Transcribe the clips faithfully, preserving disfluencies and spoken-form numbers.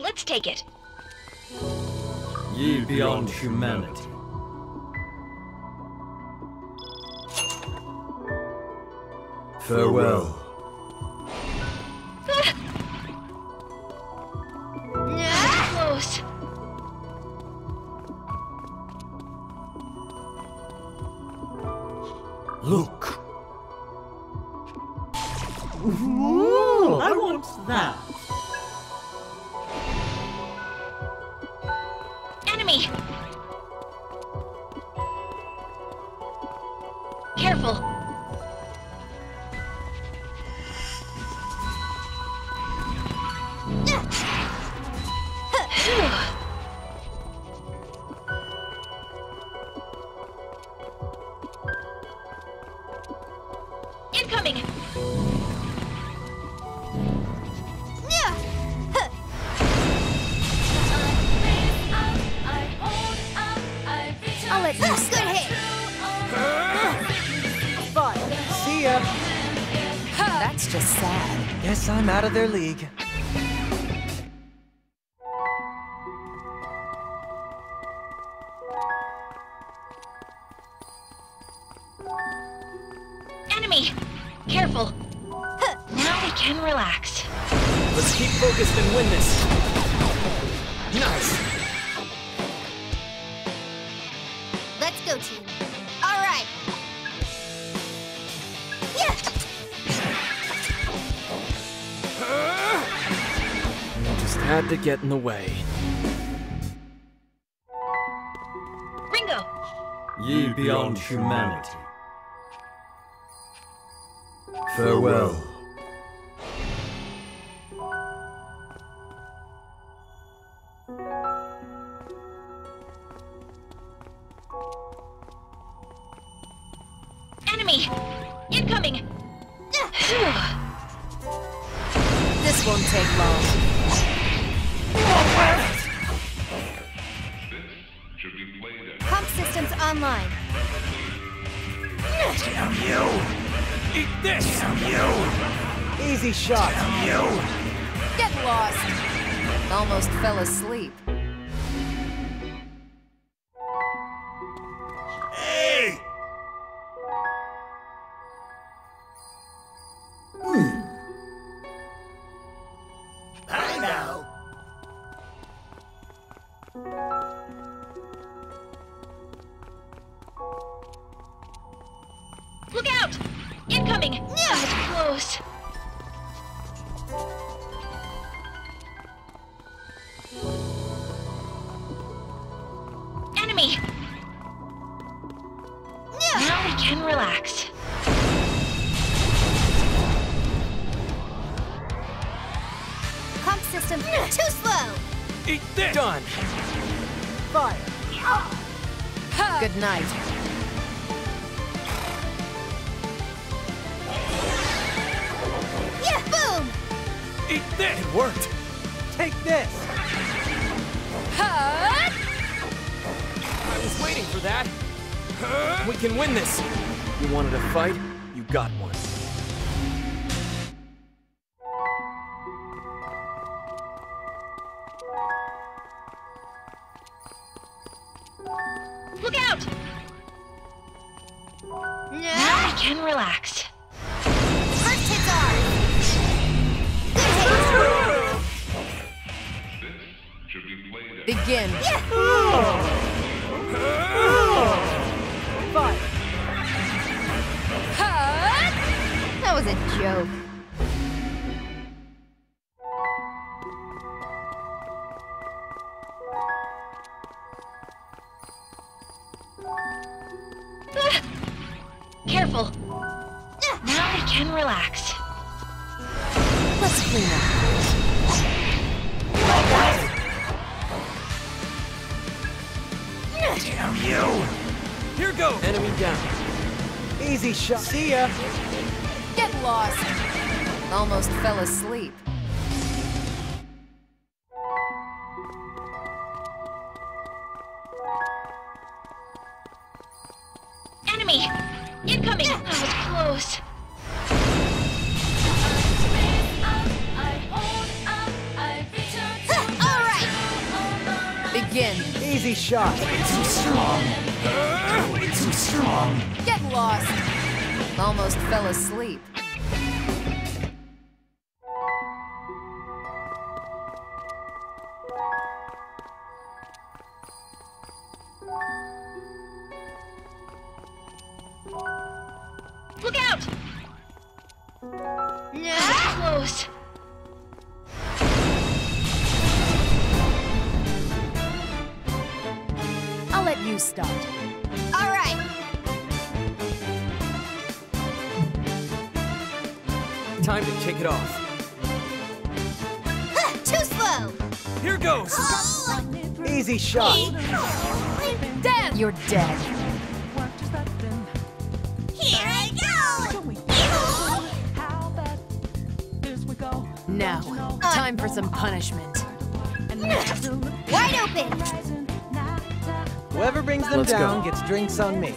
Let's take it. Ye beyond humanity. Farewell. Close. Look. Ooh, I want that. Enemy! Careful! Incoming! I'll let you good hit. Fine. See ya. That's just sad. Guess I'm out of their league. Enemy! Careful! Now we can relax. Let's keep focused and win this. Nice. Let's go, team. All right. Yeah. I just had to get in the way. Ringo! Ye beyond humanity. Farewell. Enemy! Incoming! This won't take long. Pump systems online. Damn you! Eat this! Damn you! Easy shot! Damn you! Get lost. Almost fell asleep. Hey! I know. Look out! Incoming! Yeah, it's close. Enemy! Yeah. Now we can relax. Pump system too slow. Eat this! Done. Fire. Good night. Yeah, boom! Eat this! It worked. Take this. Hut! I was waiting for that. We can win this. You wanted a fight? You got one. Look out! Now we can relax. First hits are. Good hit. Begin. Yeah. Fire. Hut! That was a joke. Careful. Now we can relax. Let's clean up. Damn you! Here goes! Enemy down. Easy shot. See ya! Get lost. Almost fell asleep. Enemy! Incoming! That was close. All Easy shot. Way too strong. Way too strong. Get lost. Almost fell asleep. Look out! Nah. Close. I'll let you start. All right. Time to kick it off. Huh, too slow. Here goes! Easy shot. Dan! You're dead. Here I go. Now, time for some punishment. Wide open. Whoever brings them Let's down go. gets drinks on me.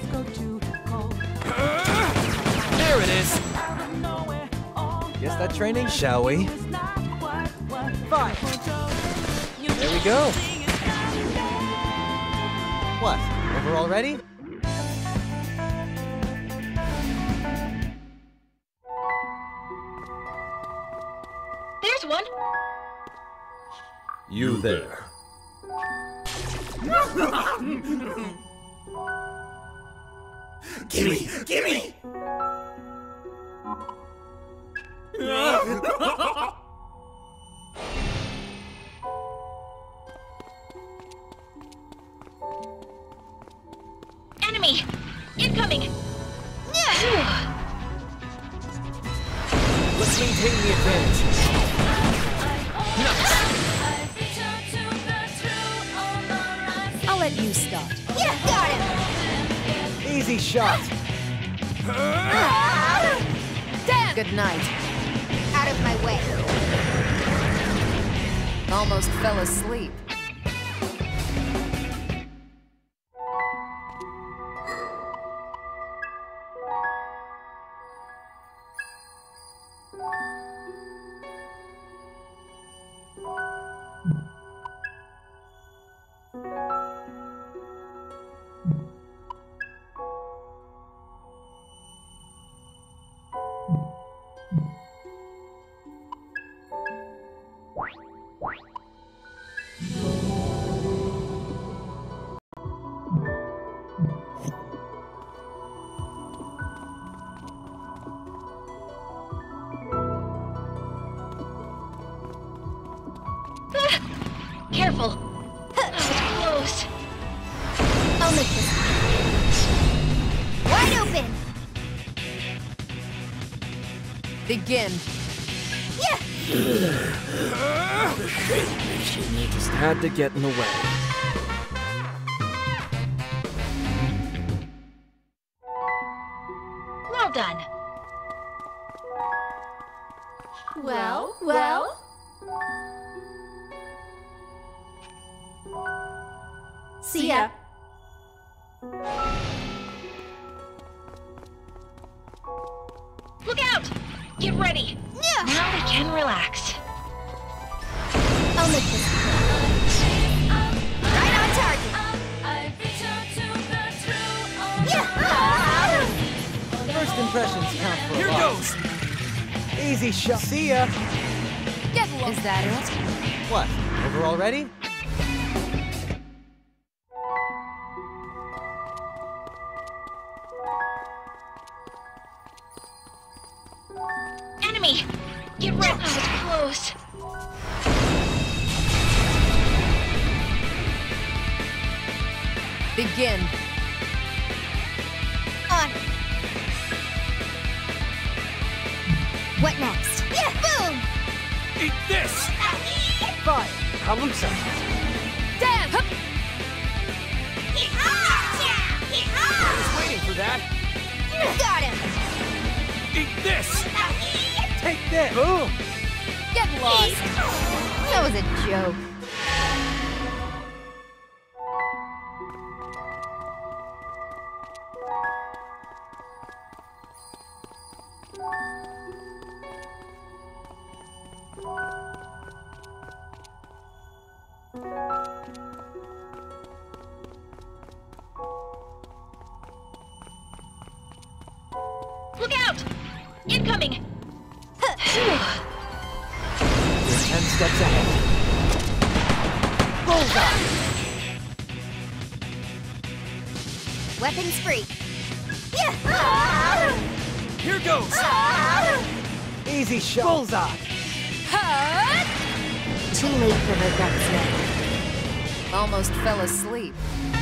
There it is! Guess that training, shall we? Five. There we go. What? Over already? There's one. You there. Gimme! Gimme! Enemy! Incoming! Let's maintain the advantage. Nice! I'll let you start. Yeah, got him. Easy shot. Dan! Good night. Out of my way. Almost fell asleep. Careful. That was close. I'll make this wide open. Begin. Yeah. Just had to get in the way. Well done. Well, well. See ya. Look out! Get ready. Yeah. Now we can relax. I'll make this right on target. Yeah. First impressions count for Here a lot. goes! Easy shot. See ya. Get lost. Is that it? What? Over already? Enemy! Get ready. That was close. Begin. On. What next? Yeah, boom! Eat this! Fire. Problem solved. Dan! Hup. I was waiting for that. Got him! Eat this! Take this. Boom. Get lost. That was a joke. Ten steps ahead. Bullseye! Weapons free. Yeah. Here goes! Easy shot. Bullseye! Too late for regrets now. Almost fell asleep.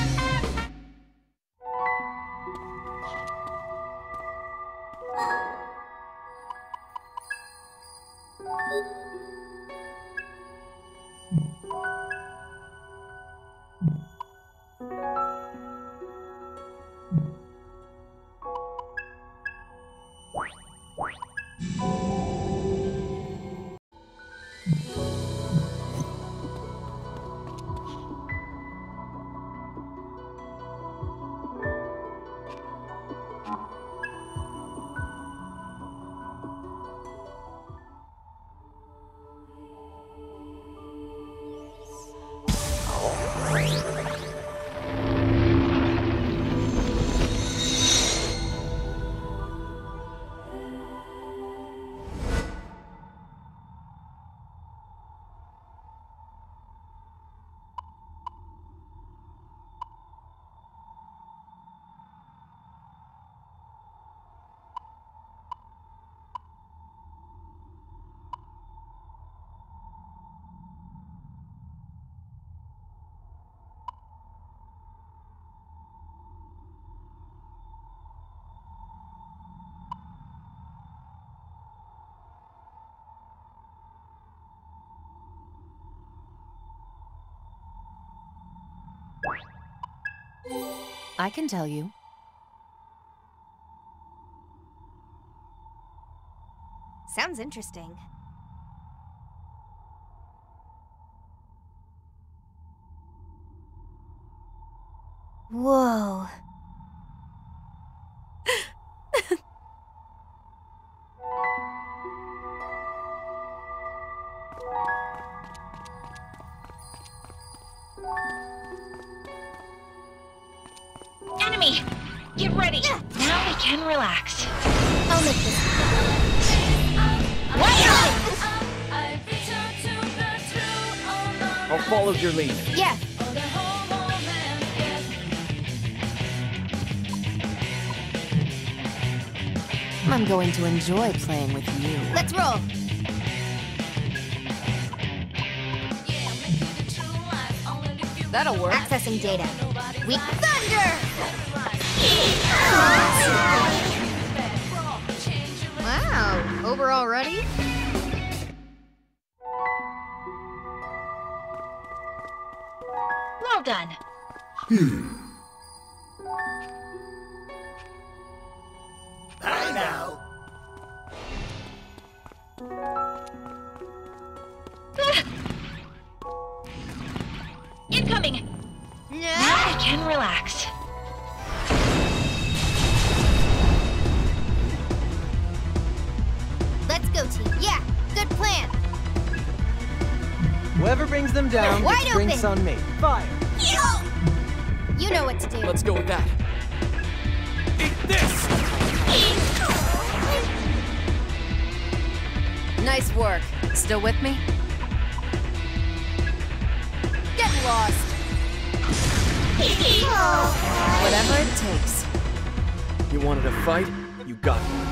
I can tell you. Sounds interesting. Whoa. Enemy! Get ready! Now we can relax. I'll make this. I'll follow your lead. Yeah. I'm going to enjoy playing with you. Let's roll. That'll work. Accessing data. We thunder! Wow, over already? Well done. I know. Incoming! Now we can relax. Let's go, team. Yeah, good plan. Whoever brings them down Wide gets drinks open. on me. Fire! You know what to do. Let's go with that. Eat this! Nice work. Still with me? Get lost. Whatever it takes. You wanted a fight? You got one.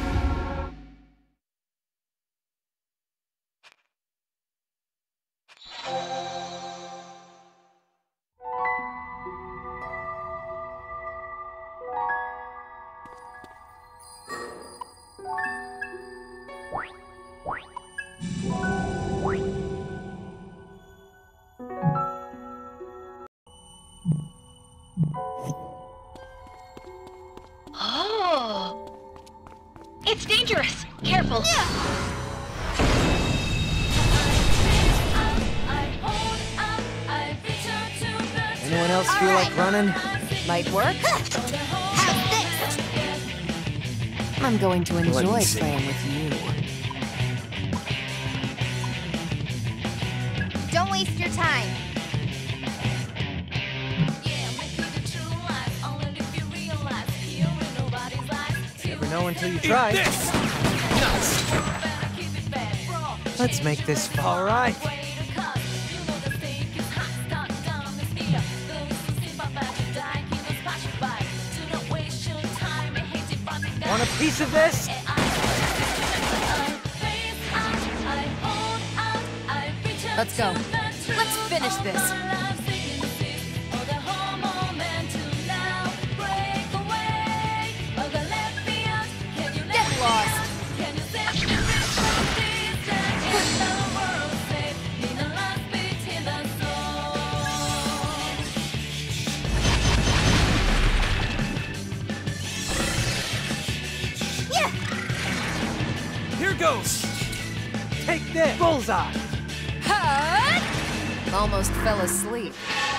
Oh! It's dangerous! Careful! Anyone else feel like running? Might work? How's this? I'm going to Let enjoy me see. playing with you. Don't waste your time. Never know until you Eat try. this! Nuts! Let's make this fun. All right. Want a piece of this? Let's go. Let's finish this. Get lost. Here goes. Take this! Bullseye! Hut! Almost fell asleep.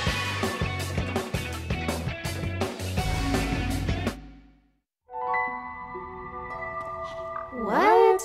What?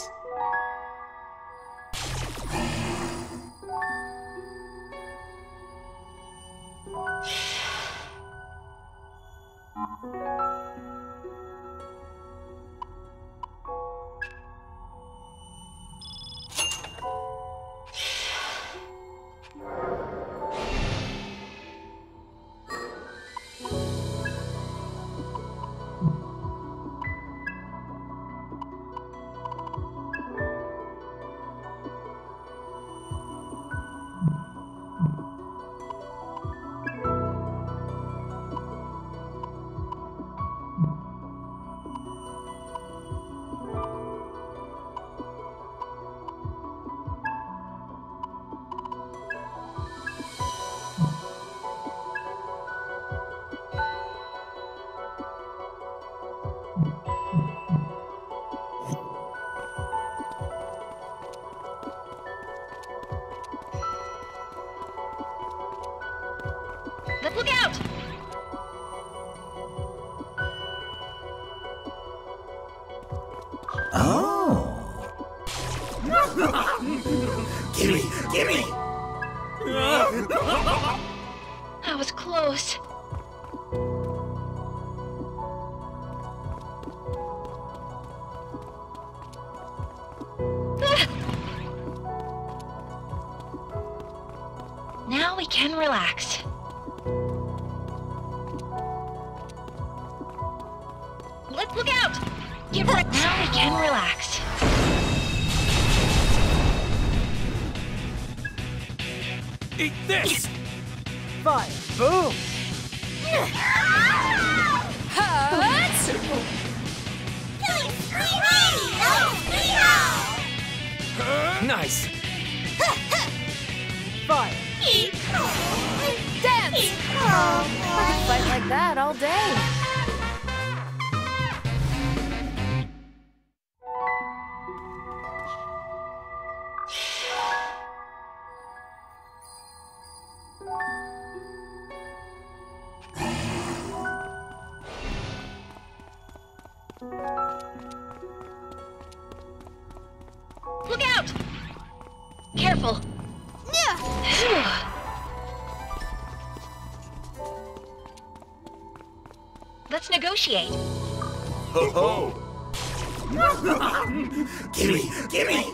Let's look out! Oh. Gimme, gimme. That was close. Now we can relax. Let's look out! Get right now we can relax. Eat this! Fire! Boom! Hut! Nice! Fire! Dance! I could fight like that all day. Look out! Careful. Let's negotiate. Ho ho. Gimme, gimme.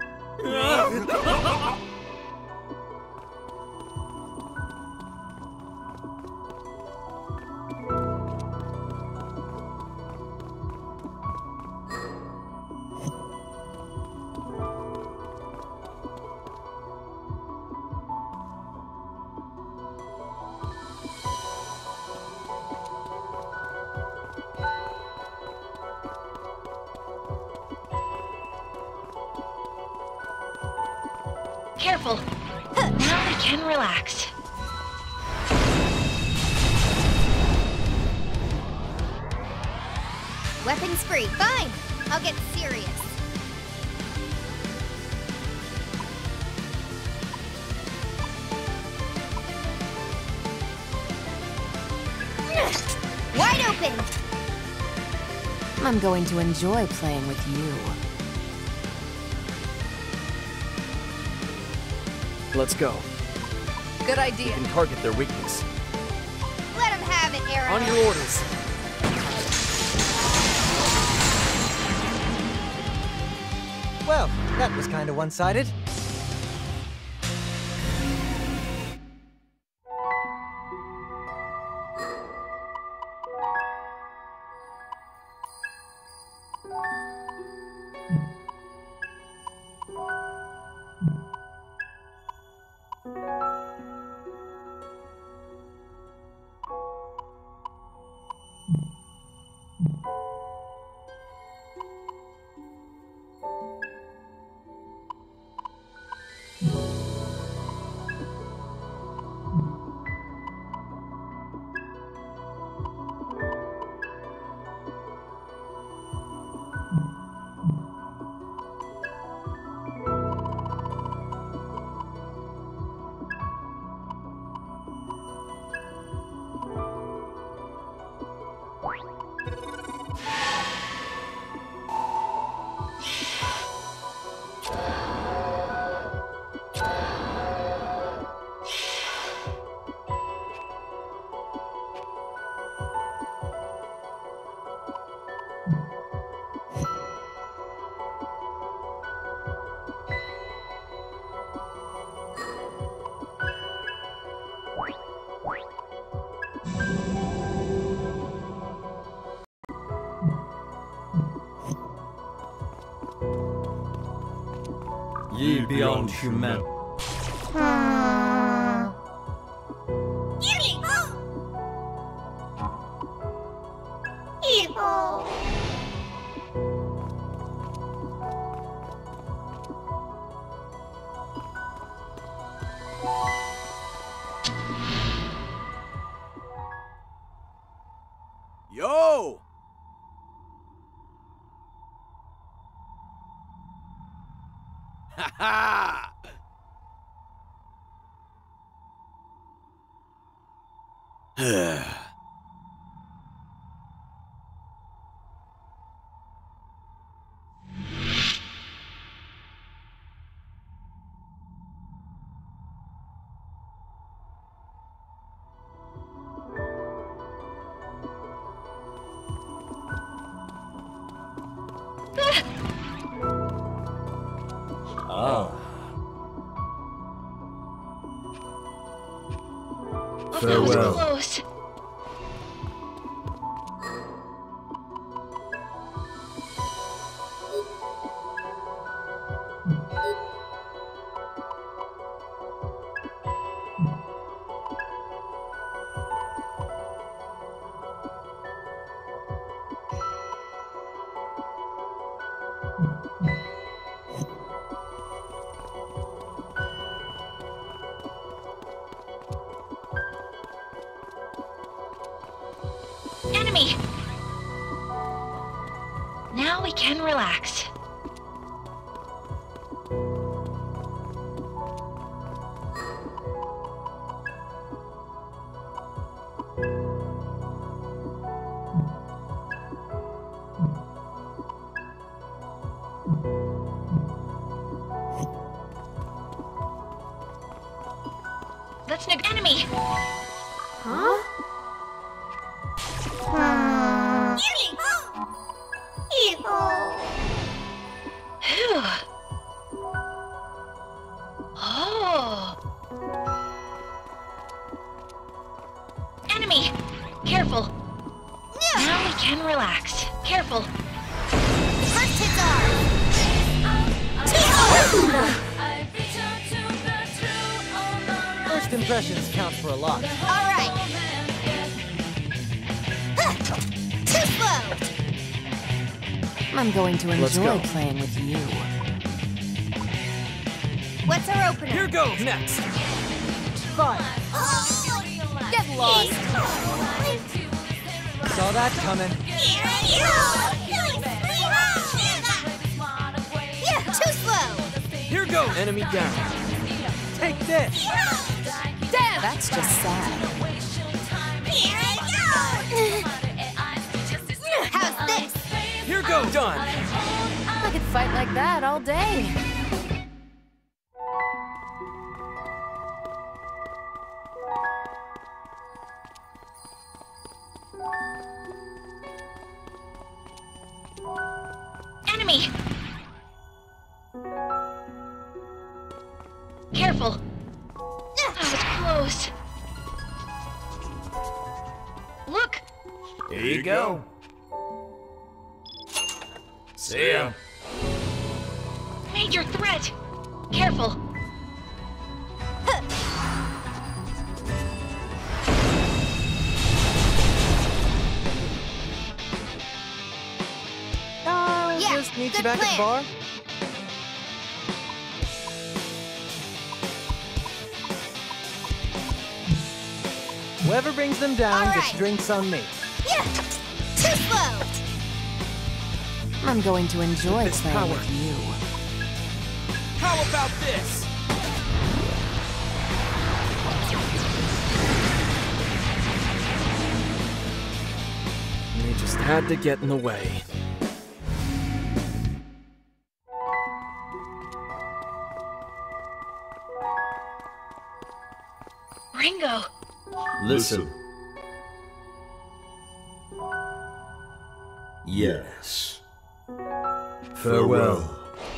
Careful. Now we can relax. Weapons free. Fine. I'll get serious. Wide open. I'm going to enjoy playing with you. Let's go. Good idea. You can target their weakness. Let him have it, Aaron. On your orders. Well, that was kinda one-sided. Ye beyond human. Yo! Ha ha! Ah. Oh, that was Farewell. close. Enemy! Now we can relax. Let's neg- enemy! Huh? Phew. Oh. Enemy! Careful. Now we can relax. Careful. First hit Zard. First impressions count for a lot. All right. Huh. Too slow. I'm going to Let's enjoy go. playing with you. What's our opener? Here goes next. Fine. Oh. Get lost! Saw that coming. Yeah, too slow. Here goes. Enemy down. Take this. Damn! That's just sad. How's this? Here goes. Done. I could fight like that all day. Enemy! Careful. That was close. Look! Here you go. See ya. Major threat! Careful. I'll Yeah, just meet you good back at the bar. plan. Whoever brings them down All gets right. drinks on me. Yeah! Too slow! I'm going to enjoy This playing power. with you. How about this? They just had to get in the way. Ringo! Listen. Yes. Farewell.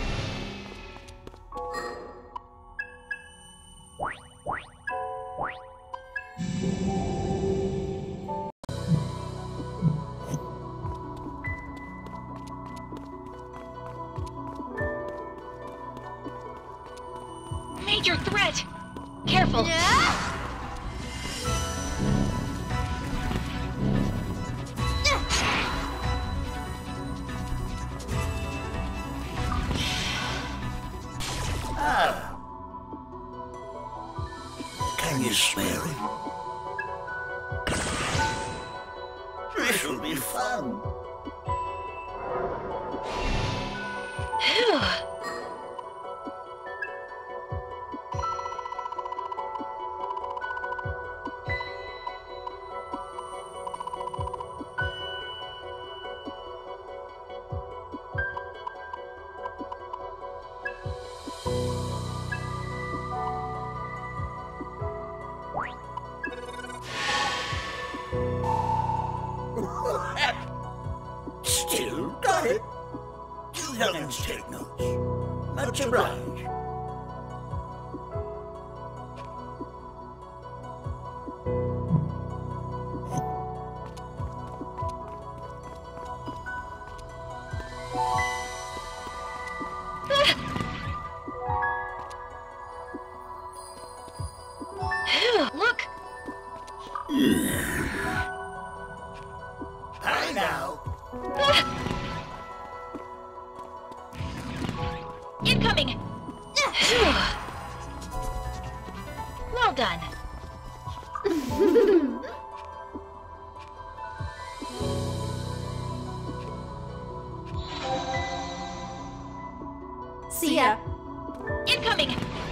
Major threat! Careful! Yeah! Can you smell it? This'll be fun. Phew. Still got it. You young'uns take notes. Much obliged. Phew. Look! I know. Incoming! Phew. Well done. See ya. Incoming!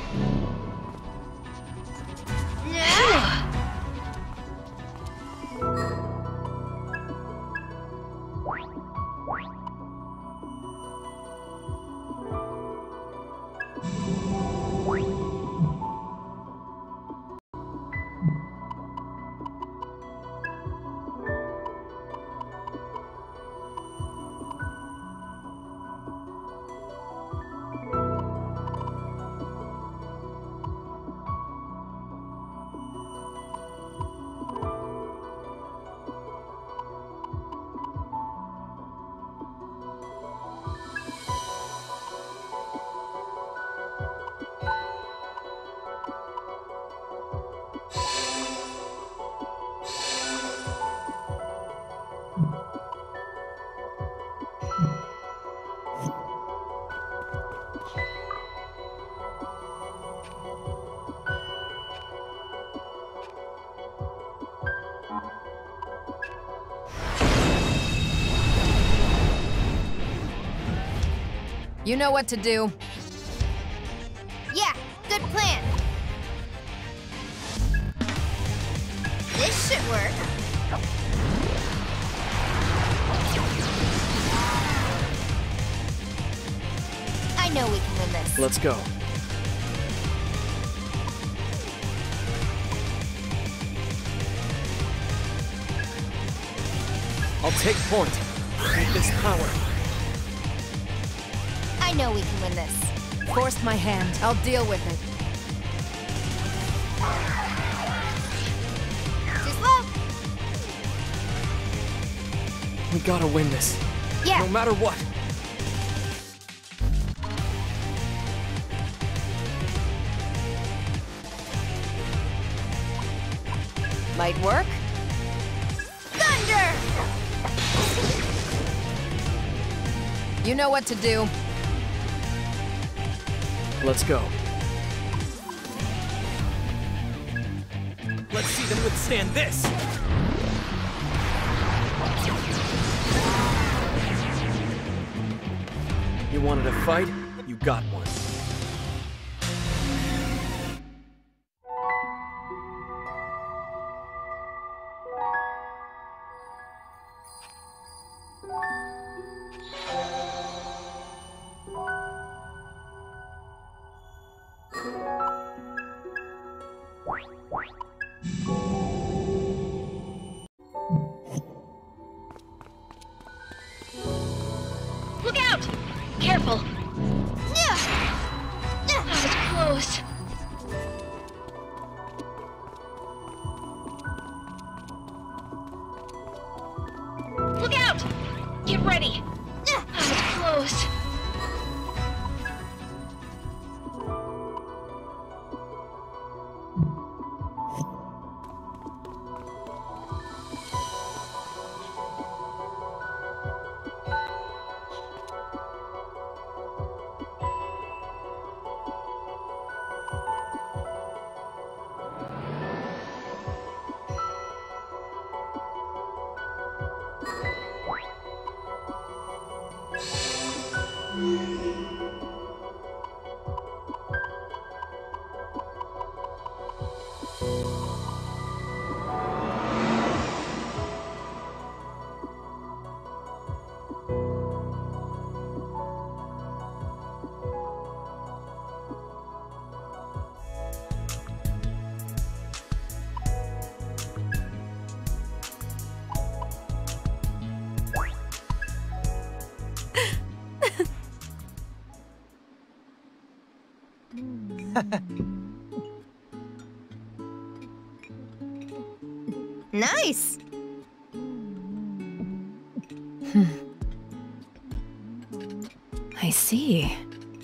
Yeah! You know what to do. Yeah, good plan. This should work. I know we can win this. Let's go. I'll take point. Take this power. I know we can win this. Forced my hand. I'll deal with it. Too slow. We gotta win this. Yeah. No matter what. Might work. Thunder! You know what to do. Let's go. Let's see them withstand this! You wanted a fight? You got one. Look out! Careful! Yeah. That was close. Look out! Get ready! That was close. Nice. I see.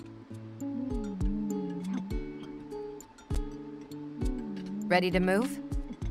Ready to move?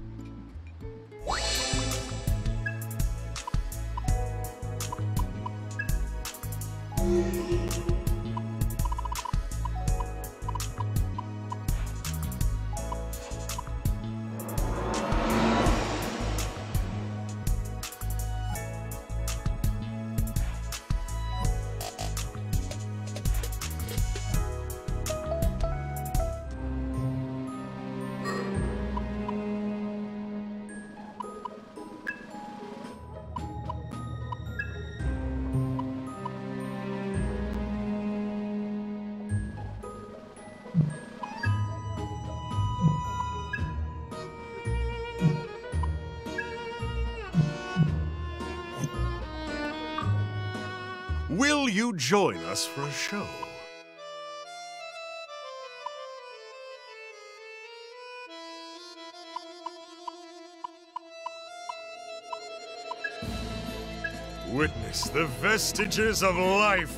Will you join us for a show? Witness the vestiges of life.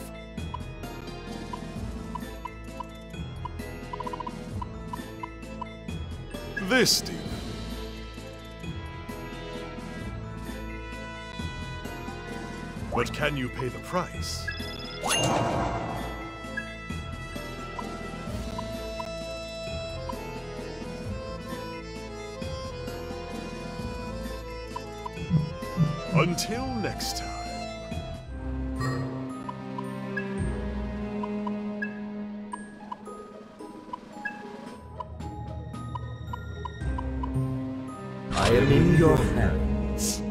This demon. But can you pay the price? Until next time. I am in your hands.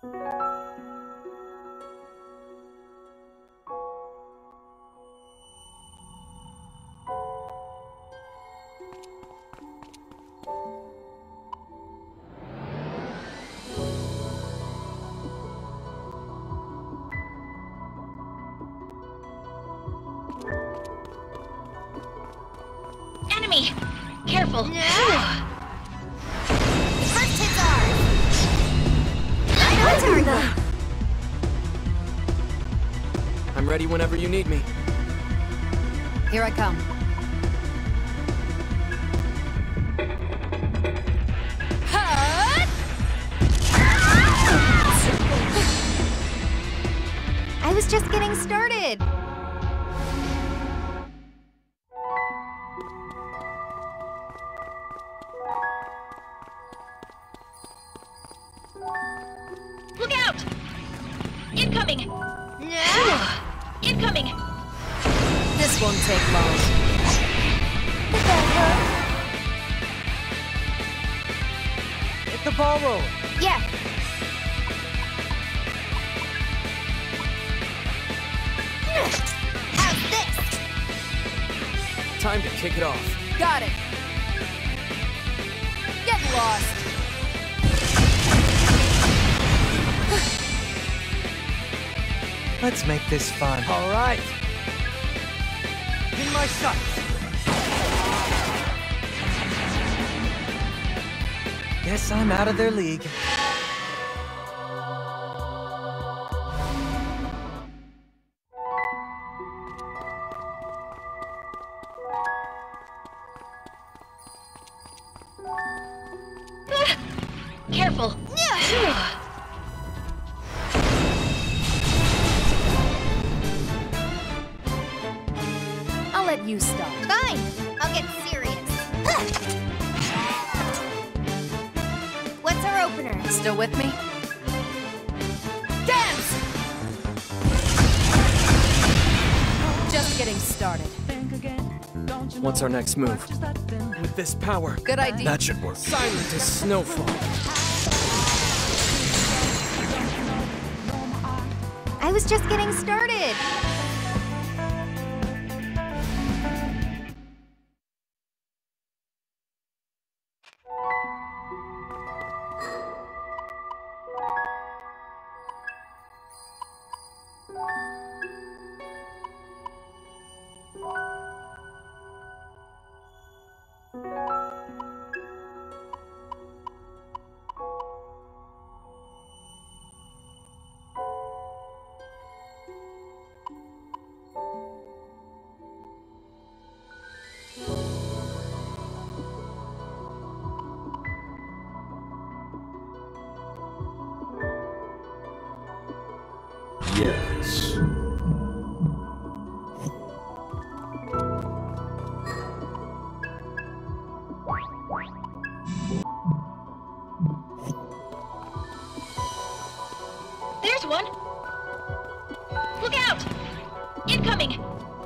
Enemy! Careful! First hit Zard! Right on target! I'm ready whenever you need me. Here I come. I was just getting started! Look out! Incoming! No! Incoming! This won't take long. Get the ball rolling. Yeah. How's this? Time to kick it off. Got it. Get lost. Let's make this fun. All right. In my sights. Guess I'm out of their league. Careful! I'll let you start. Fine. I'll get serious. What's our opener? Still with me? Dance! Just getting started. What's our next move? With this power, Good idea. That should work. silent as snowfall. I was just getting started. Yes. There's one! Look out! Incoming!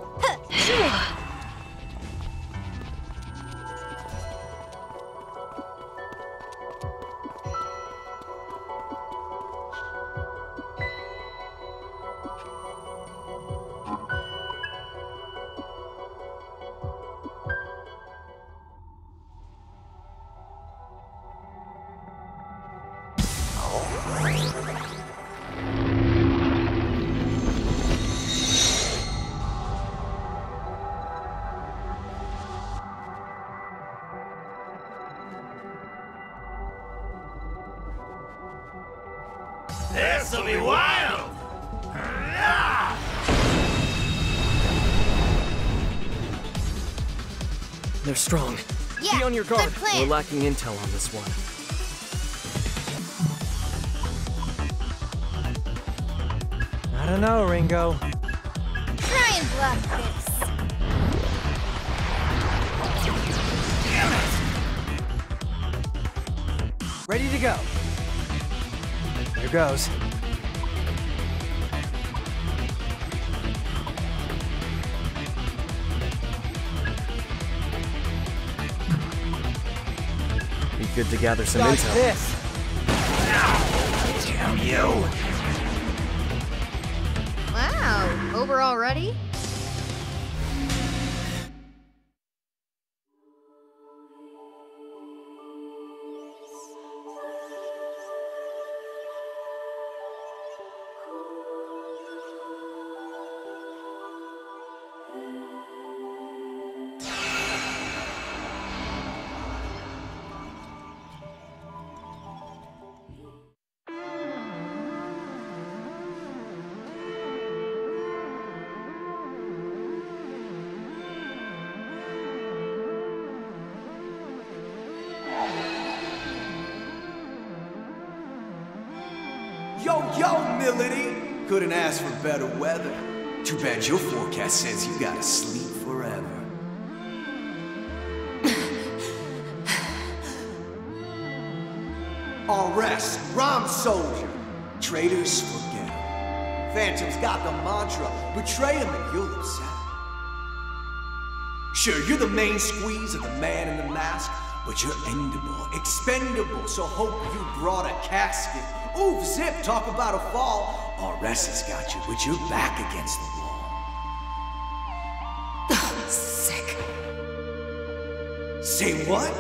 This'll be wild! They're strong. Yeah, Be on your good guard. plan. We're lacking intel on this one. I don't know, Ringo. Try and bluff this. Ready to go. Here goes. Be good to gather some Got intel. this. Damn you! Wow, over already? Yo, yo, Milady! Couldn't ask for better weather. Too bad your forecast says you gotta sleep forever. Arrest, Rom Soldier. Traitors, forget 'em. Phantom's got the mantra, betray him and you'll upset. Sure, you're the main squeeze of the man in the mask, but you're endable, expendable, so hope you brought a casket. Oof, zip, talk about a fall. R S has got you, but you're back against the wall. Sick. Say what?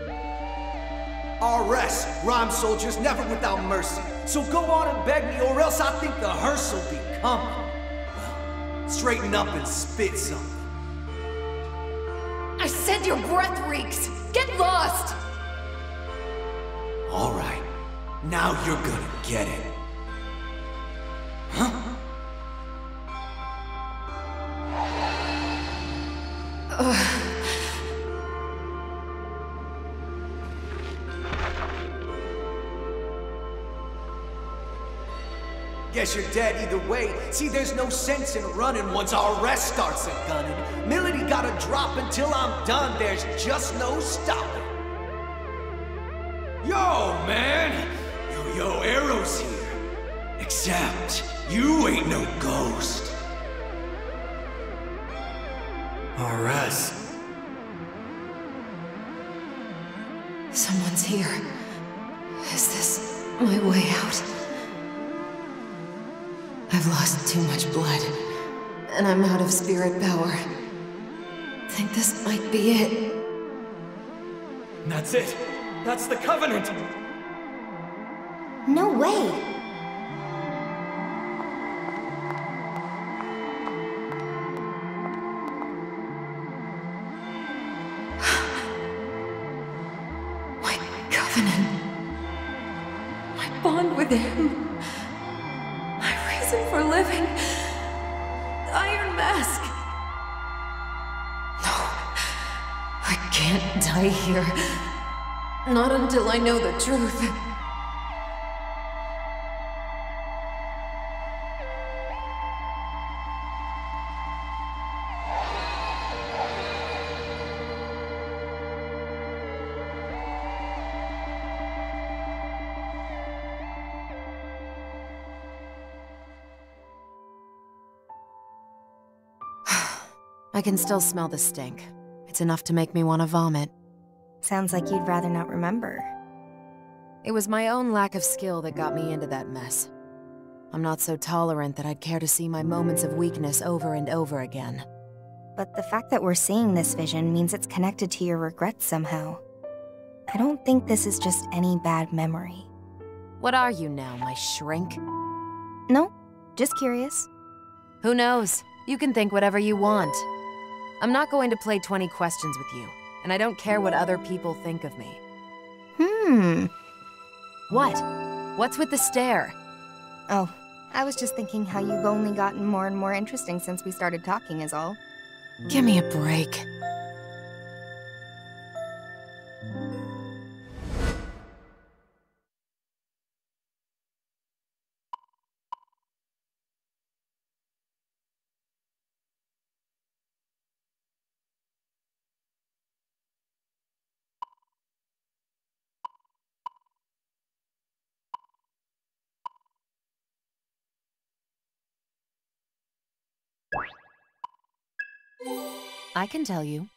R S, rhyme soldiers, never without mercy. So go on and beg me, or else I think the hearse will be coming. Well, straighten up and spit something. I said your breath reeks! Get lost! All right, now you're gonna get it. Huh? Guess you're dead either way. See, there's no sense in running once our rest starts a gunning. Milady gotta drop until I'm done. There's just no stopping. Yo, man! Yo, yo, Arrow's here. Except, you ain't no ghost. R S. Someone's here. Is this my way out? I've lost too much blood, and I'm out of spirit power. Think this might be it. That's it! That's the Covenant! No way! My Covenant. My bond with him. My reason for living. The Iron Mask. No. I can't die here. Not until I know the truth. I can still smell the stink. It's enough to make me want to vomit. Sounds like you'd rather not remember. It was my own lack of skill that got me into that mess. I'm not so tolerant that I'd care to see my moments of weakness over and over again. But the fact that we're seeing this vision means it's connected to your regrets somehow. I don't think this is just any bad memory. What are you now, my shrink? No, just curious. Who knows? You can think whatever you want. I'm not going to play twenty questions with you, and I don't care what other people think of me. Hmm. What? What's with the stare? Oh, I was just thinking how you've only gotten more and more interesting since we started talking is all. Give me a break. I can tell you.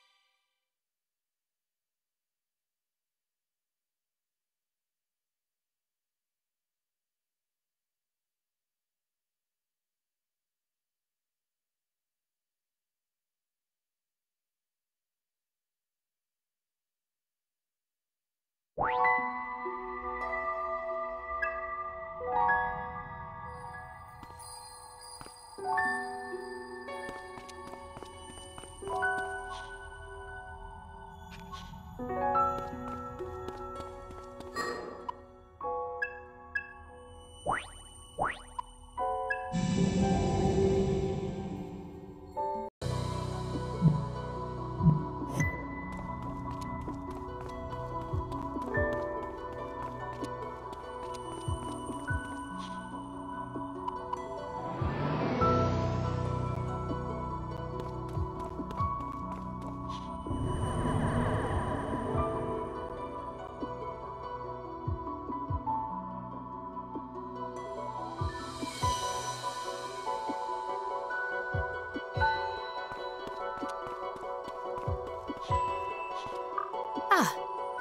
Ah.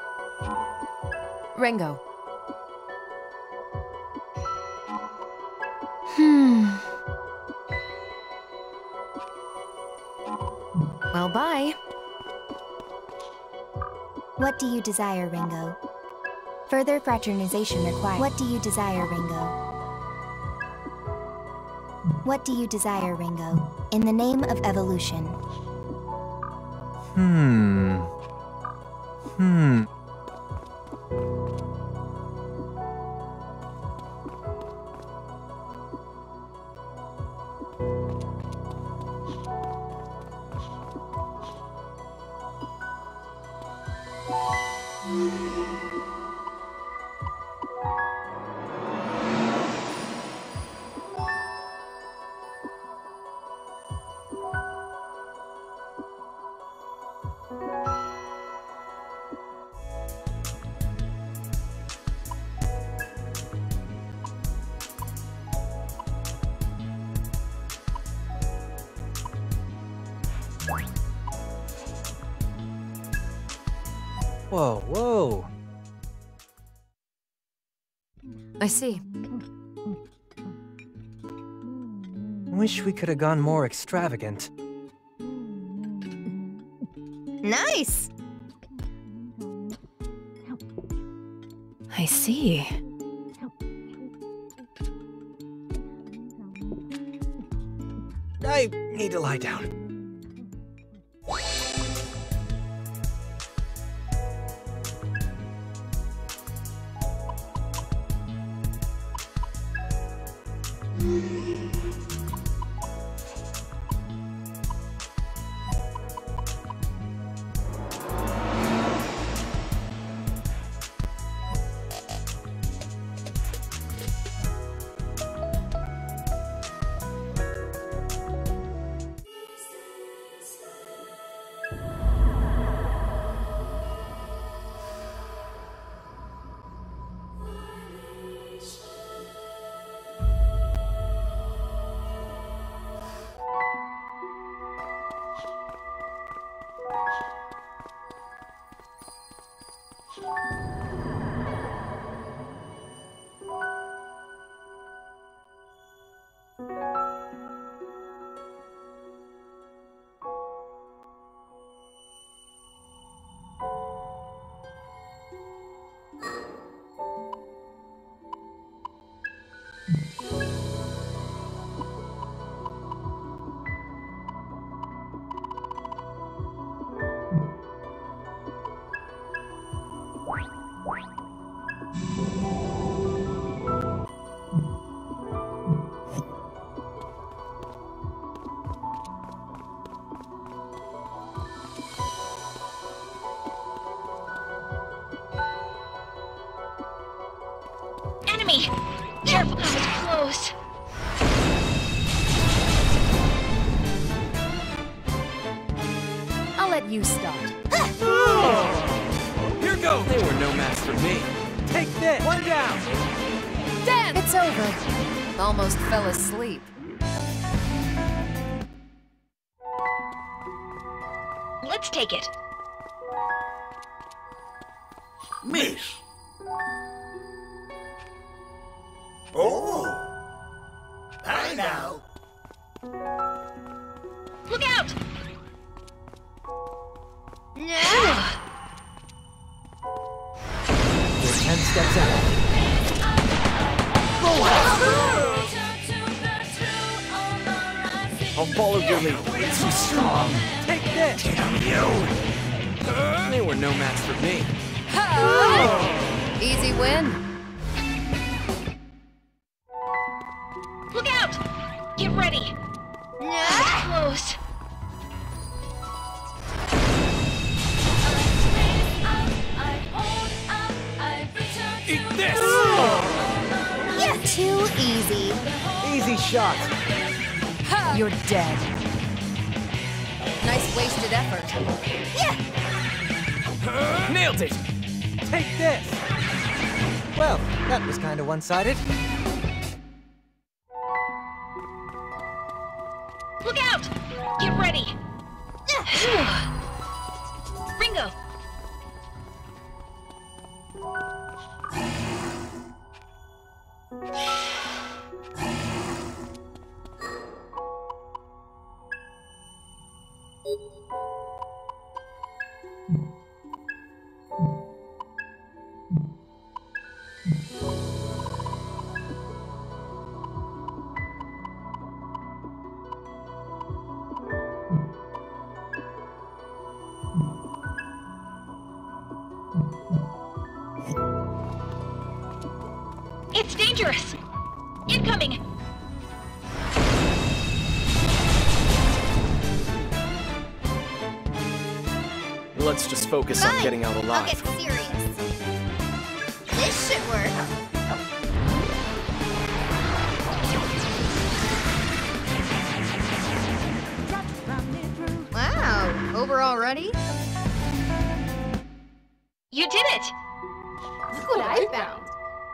Ringo. Hmm. Well, bye. What do you desire, Ringo? Further fraternization required. What do you desire, Ringo? What do you desire, Ringo? In the name of evolution. Hmm. Hmm. Whoa, whoa. I see. Wish we could have gone more extravagant. Nice! I see. I need to lie down. Enemy! Careful, that was close. I'll let you start. Here goes! They were no match for me. Take this! One down! Damn! It's over. Almost fell asleep. Let's take it. Miss. Oh. I know. Look out! steps out. Roll out! I'll follow your lead. It's too strong. Take this! Damn you! They were no match for me. Easy win. Look out! Get ready! That was close. Eat this! Yeah, too easy. Easy shot. You're dead. Nice wasted effort. Nailed it! Take this! Well, that was kind of one-sided. Look out! Get ready! Ringo! It's dangerous! Incoming! Let's just focus on getting out alive. I'll get serious. This should work. Wow, over already? You did it! Look what I found.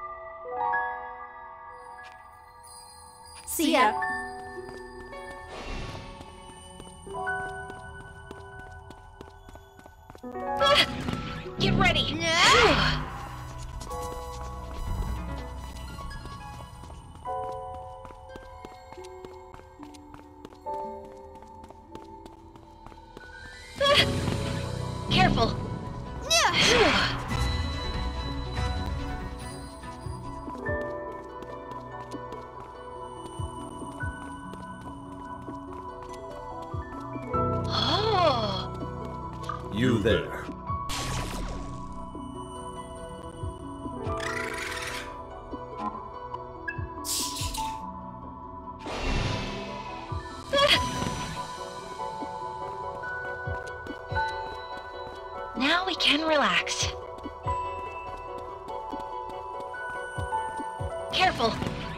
See ya. Ah! Get ready! Ah! Careful! Oh! You there. Now we can relax. Careful!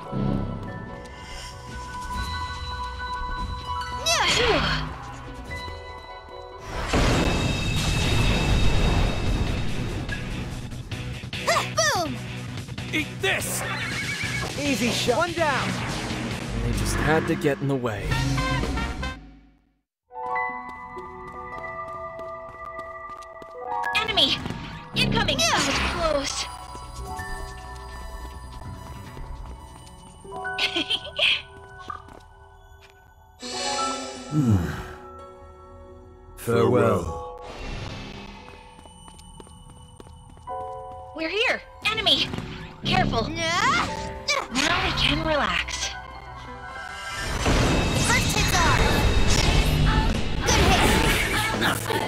Boom! Eat this! Easy shot. One down. They just had to get in the way. Enemy! Incoming! That was close. Farewell. We're here! Enemy! Careful! Now we can relax. First hits are. Good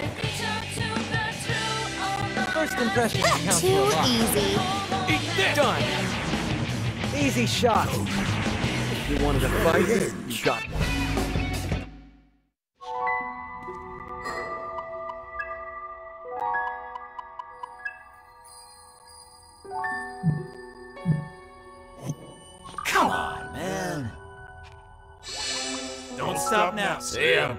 hit. First impressions count for a Too lot. easy. Eat this! Done! Easy shot. If you wanted to fight, you got one. Come on, man. Don't stop now. See ya.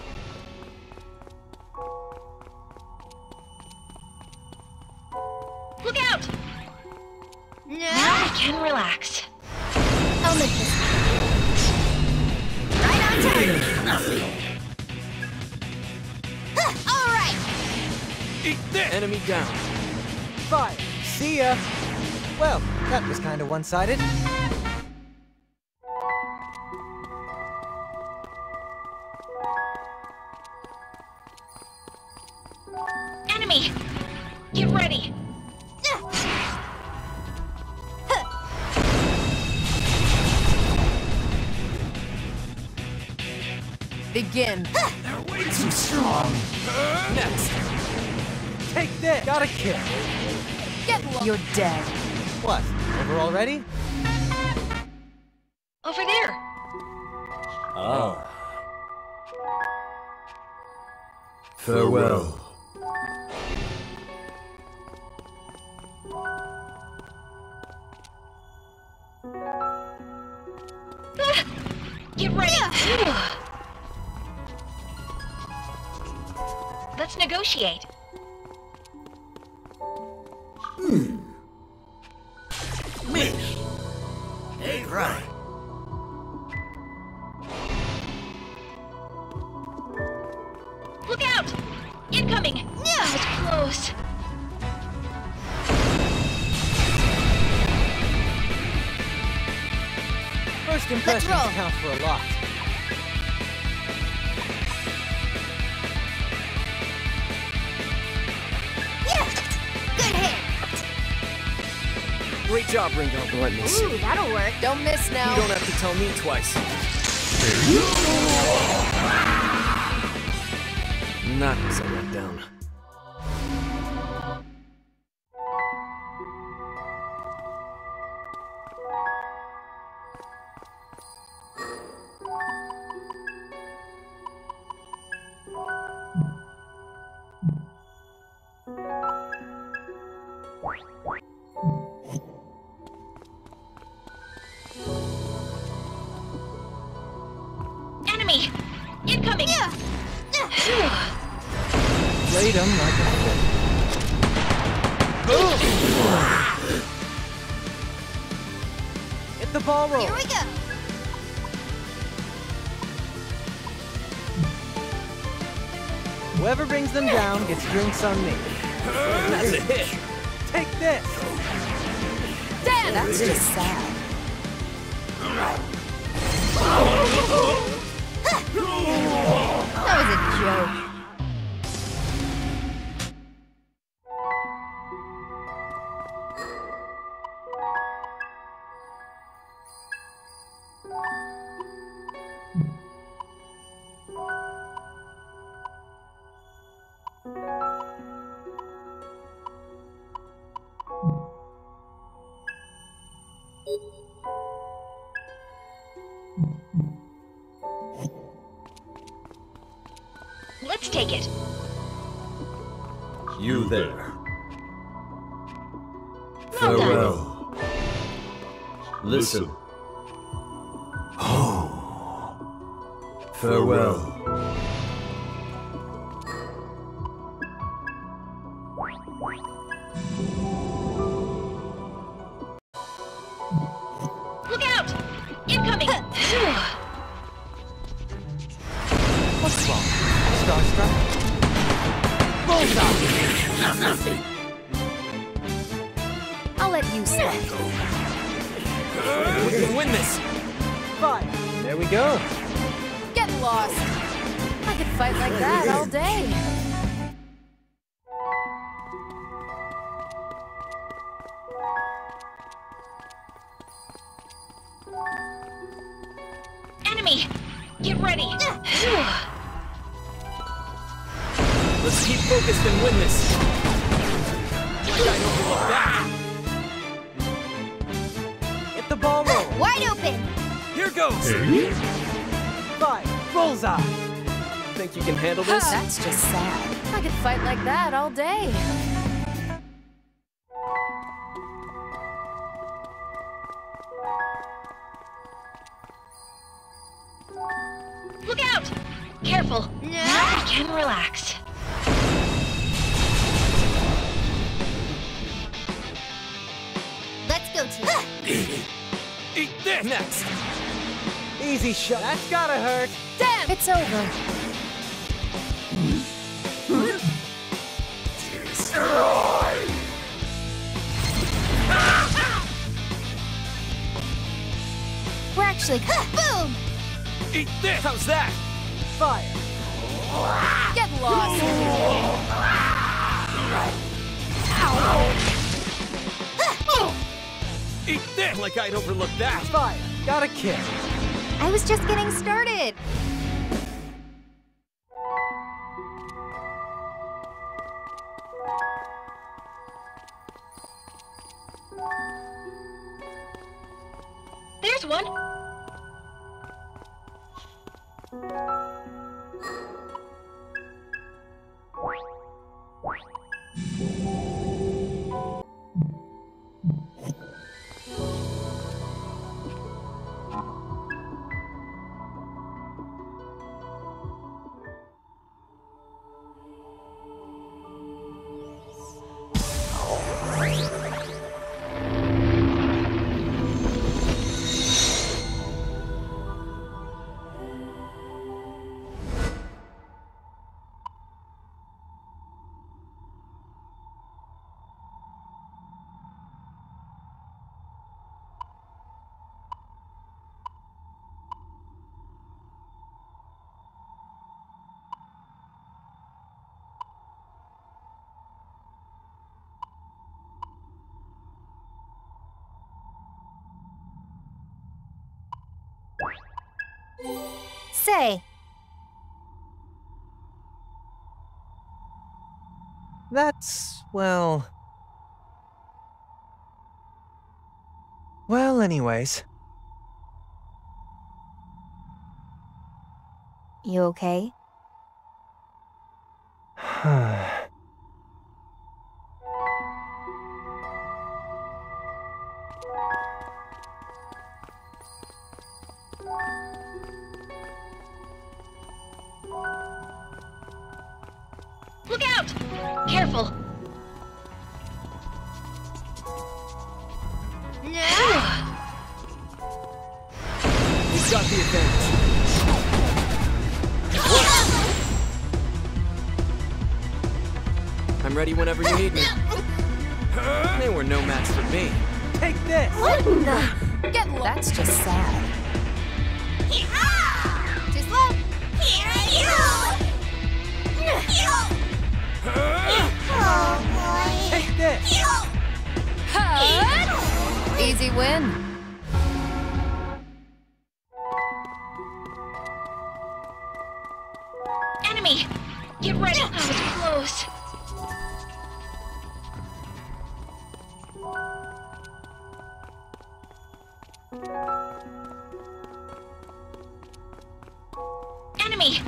Look out! Now we can relax. I'll make this. Right on target. All right. Eat this! Enemy down. Fire. See ya. Well, that was kind of one-sided. Enemy! Get ready! Begin. They're way too strong. Next. Take this! Got a kill. Get low. You're dead. What? Over already? Over there. Ah. Farewell. Get ready. Let's negotiate. Hmm. Miss. Ain't right. Look out! Incoming! Yeah, that was close. First impressions roll. count for a lot. Good hit. Great job, Ringo. Let me see. Ooh, that'll work. Don't miss now. You don't have to tell me twice. Not so let down. Enemy! Incoming! Played him like a Hit the ball roll. Here we go. Whoever brings them down gets drinks on me. That's a hit. Take this! Damn, that's just sad. That was a joke. Let's take it. You there. Well done. Farewell. Listen. Oh. Farewell. Look out! Incoming! What's wrong? Starstruck? Bullseye! Nothing. I'll let you slide. We can win this. Fire! There we go. Get lost. I could fight like that all day. Enemy! Get ready! Let's keep focused and win this. Like I don't look back. Hit the ball roll. Wide open. Here goes. Fire! Bullseye! Think you can handle this? That's just sad. I could fight like that all day. Look out! Careful. Now we can relax. Let's go, team. Eat this. Next. Easy shot. That's gotta hurt. Damn, it's over. We're actually boom. Eat this. How's that? Fire! Get lost. Eat this. Like I'd overlook that. Fire! Got a kill. I was just getting started. There's one. Say, That's, well... Well, anyways. you okay? Look out! Careful. He's got the advantage. I'm ready whenever you need me. They were no match for me. Take this! What the? Get low. That's just sad. Too slow. Oh, boy. Take this! Huh? Easy win. Enemy! Get ready! I was close. Enemy!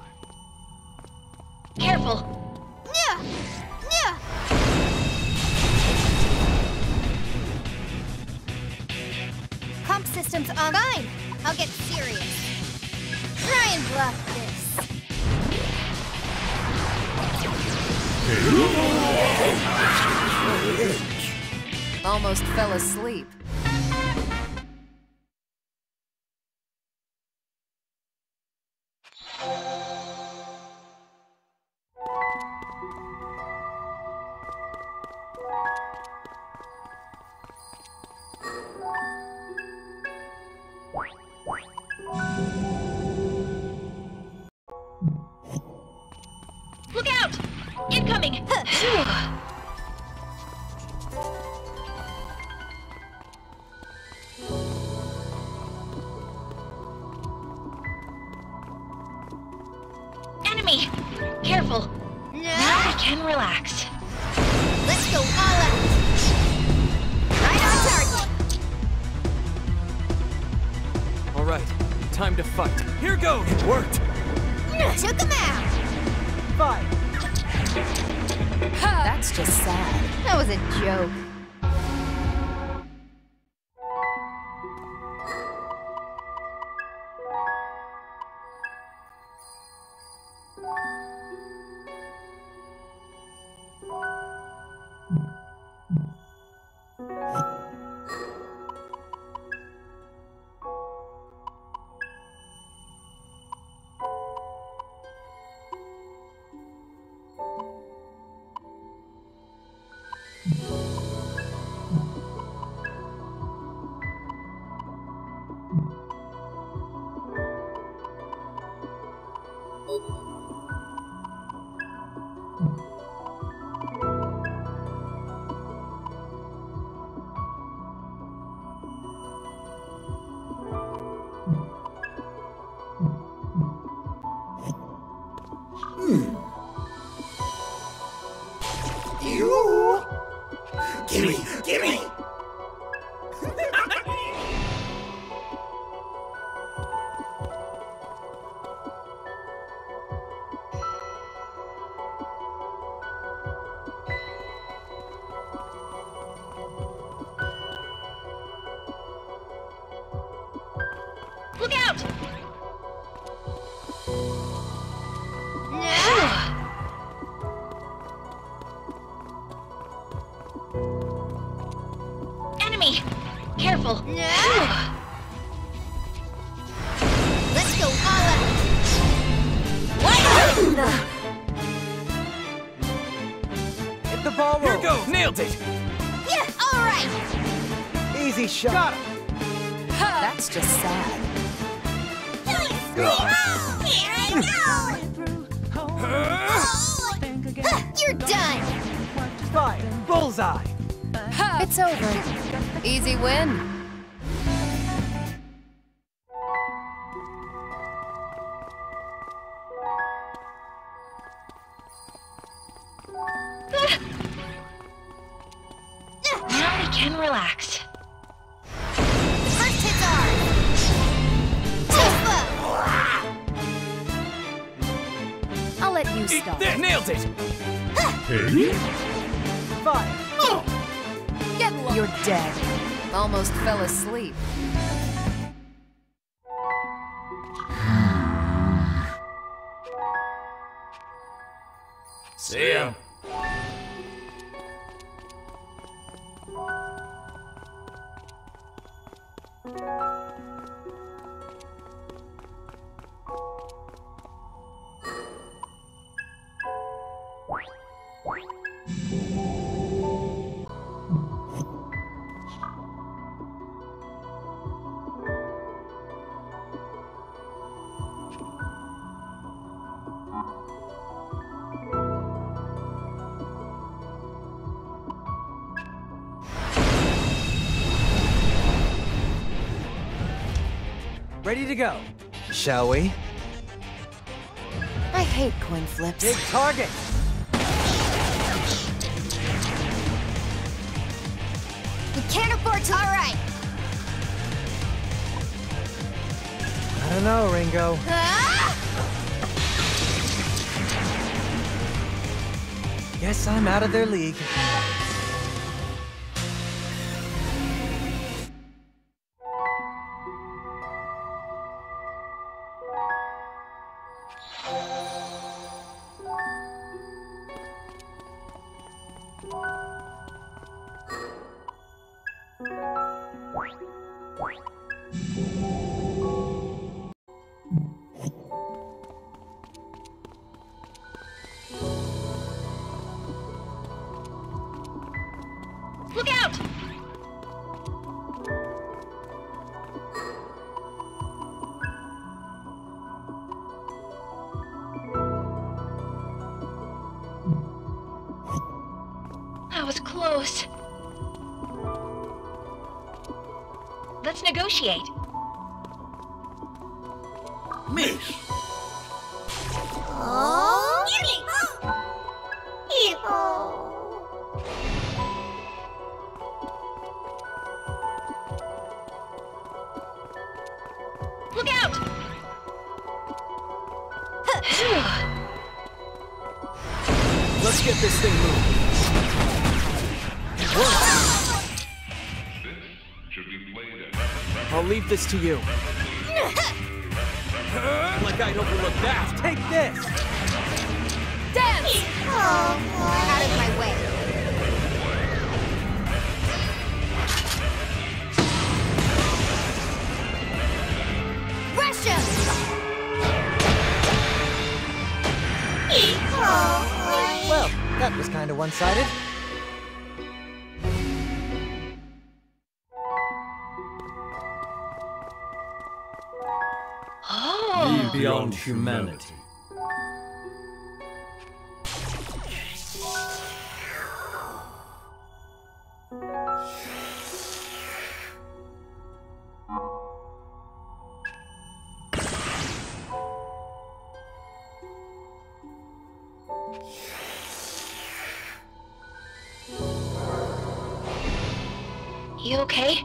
Careful! Yeah. Yeah. Pump system's online. I'll get serious. Try and block this. Almost fell asleep. Look out! Incoming! Enemy! Careful! Now we can relax. Let's go all out. Right on target. All right, time to fight. Here goes. It worked. Took him out. Fight! That's just sad. That was a joke. Look out! Enemy! Careful! Let's go all out! What? Hit the ball Here roll. goes! Nailed it! Yeah, all right! Easy shot. Got him. That's just sad. Here I go! You're done! Fire. Bullseye. It's over. Easy win. Now we can relax. First hits are... Tifa! I'll let you Eat start. this! Nailed it! Fire. Get low. You're dead. Almost fell asleep. See ya. Ready to go. Shall we? I hate coin flips. Big target. We can't afford to... All right! I don't know, Ringo. Ah! Guess I'm out of their league. Look out! That was close. Let's negotiate. Miss. Oh! Look out! Let's get this thing moving. I'll leave this to you. Like I'd overlook that. Take this. Dance! Out of my way. Russia! Well, that was kind of one-sided. Oh! Beyond humanity. You okay?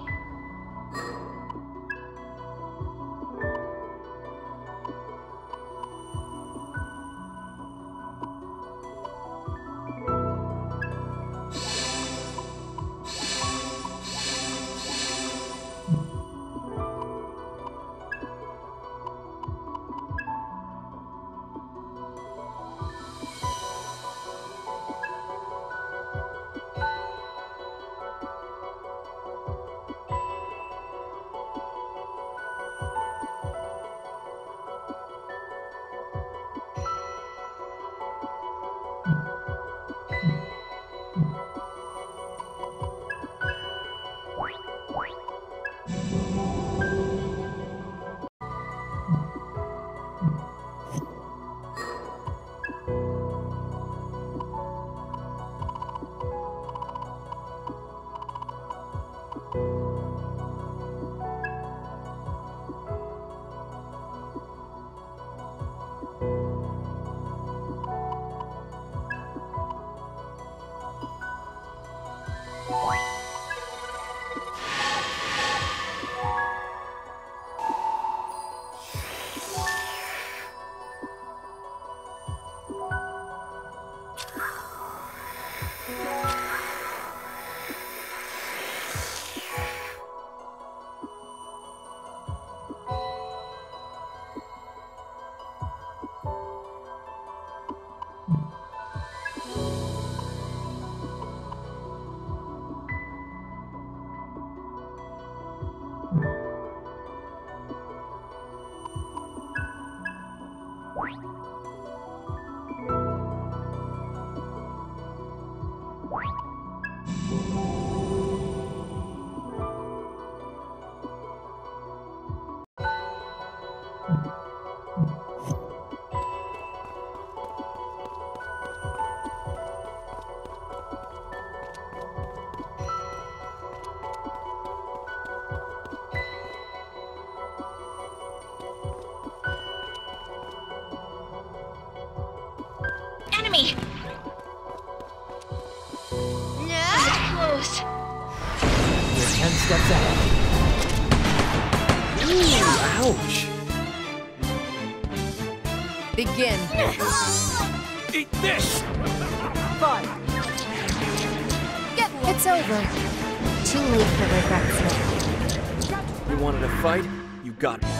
Enemy! No! Close. You're ten steps ahead. Ooh, ouch! Begin. Eat this! Fire! Get it's over. Too late for regrets now. You wanted a fight? You got one.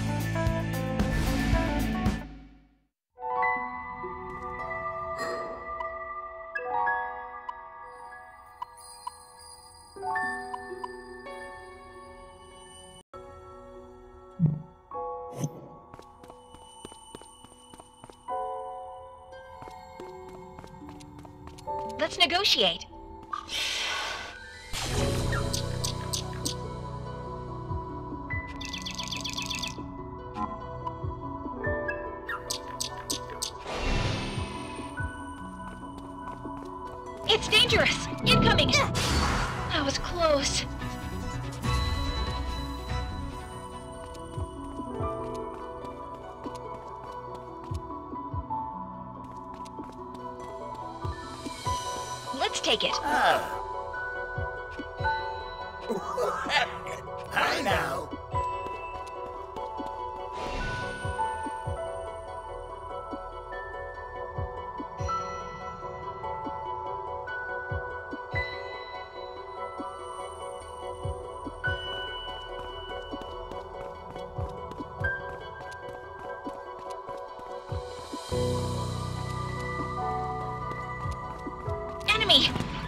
Let's negotiate. It's dangerous! Incoming! That was close. Let's take it. Ah. I know. Enemy!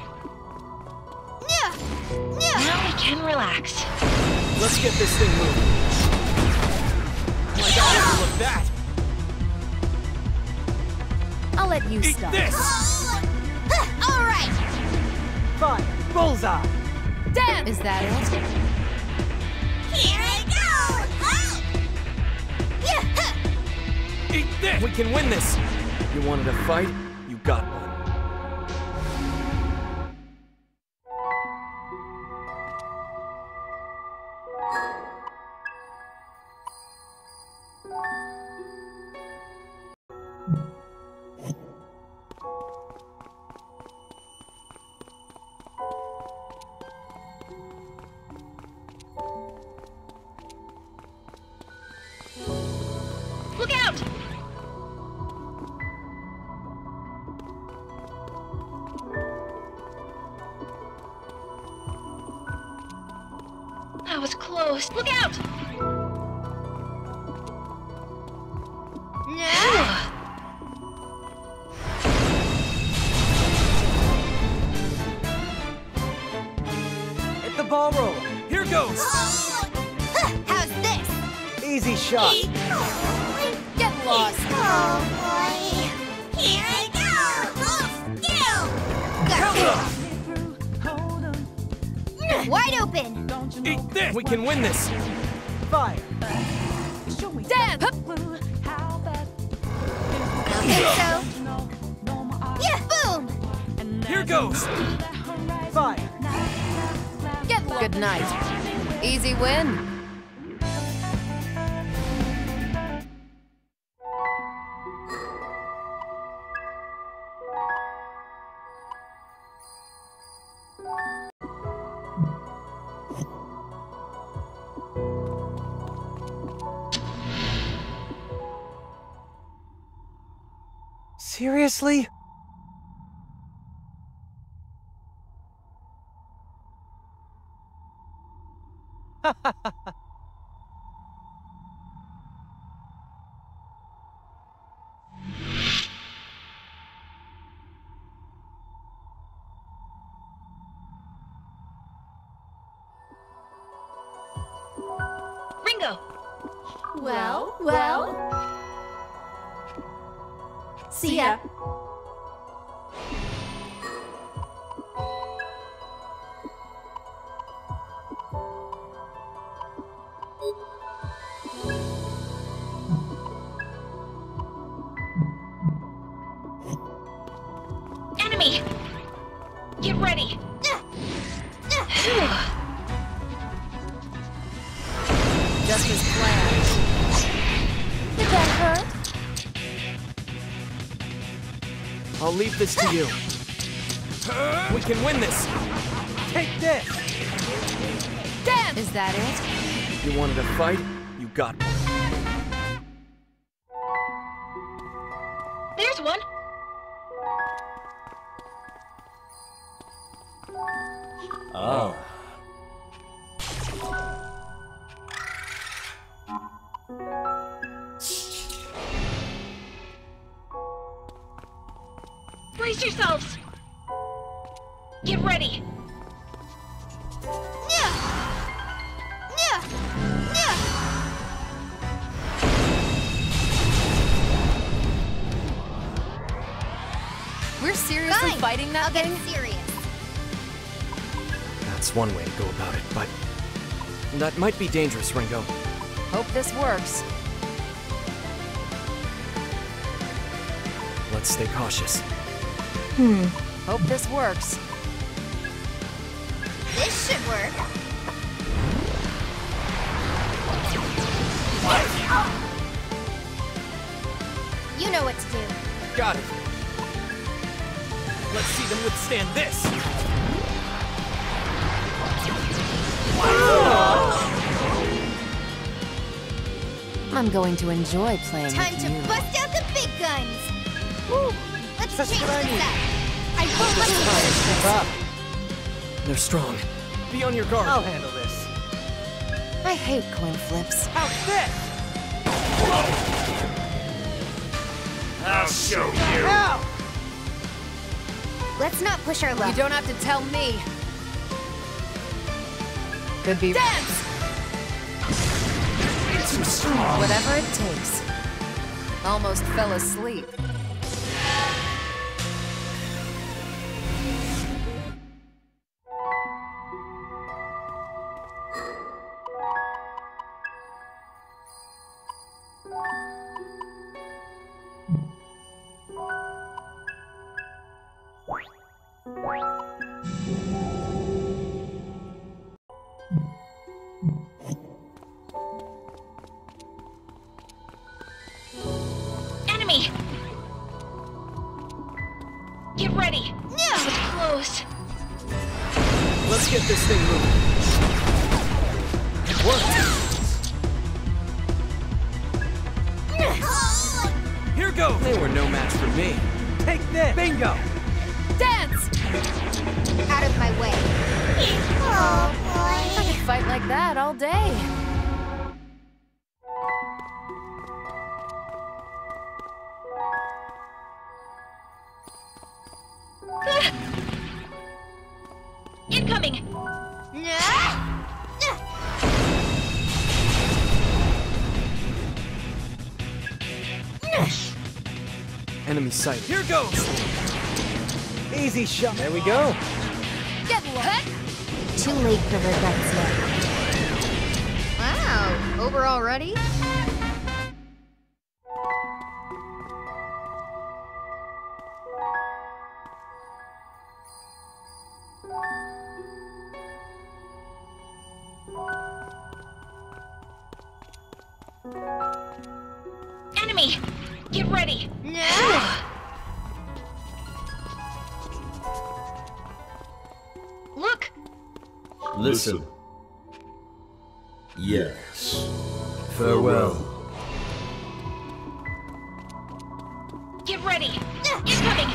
Yeah! Yeah! Now we can relax. Let's get this thing moving. Oh my god, look at that! I'll let you Eat start. this! All right! Fire! Bullseye! Damn! Is that it? Here I go! Oh! Yeah! huh. Eat this! We can win this! You wanted a fight? You got one. Look out! That was close. Look out! No! Hit the ball roll! Here goes! How's this? Easy shot! Get lost. Oh boy! Here I go! Full skill! Got Wide open! Eat this! We can win this! Fire! Dan! Hup. Don't think so. Yeah! Boom! Here goes! Fire! Get lost. Good night. Easy win. Seriously? Ringo! Well, well. See ya. Enemy! Get ready! Just as planned. Did that hurt? I'll leave this to you. We can win this! Take this! Damn! Is that it? You wanted a fight? You got one. There's one. Oh. Brace yourselves! Get ready! We're seriously Fine. fighting that I'll thing? get serious. That's one way to go about it, but... that might be dangerous, Ringo. Hope this works. Let's stay cautious. Hmm. Hope this works. This should work. You know what to do. Got it. Let's see them withstand this! I'm going to enjoy playing Time with to you. bust out the big guns. Woo. Let's That's change what I this need. up. I won't let you finish Step up. They're strong. Be on your guard. I'll handle this. I hate coin flips. How's this? I'll show you. Ow! Let's not push our You luck. don't have to tell me. Could be dance. Too strong. Whatever it takes. Almost fell asleep. Enemy! Get ready! That was close. Let's get this thing moving. It worked! Here goes! They were no match for me. Take this! Bingo! Dance! Out of my way. Oh, I boy. could fight like that all day. Incoming! Enemy sight. Here goes! Easy shot. There we go. Get lost. Too late for regrets now. Wow, over already? Enemy! Get ready! Look! Listen. Yes. Farewell. Get ready! Incoming!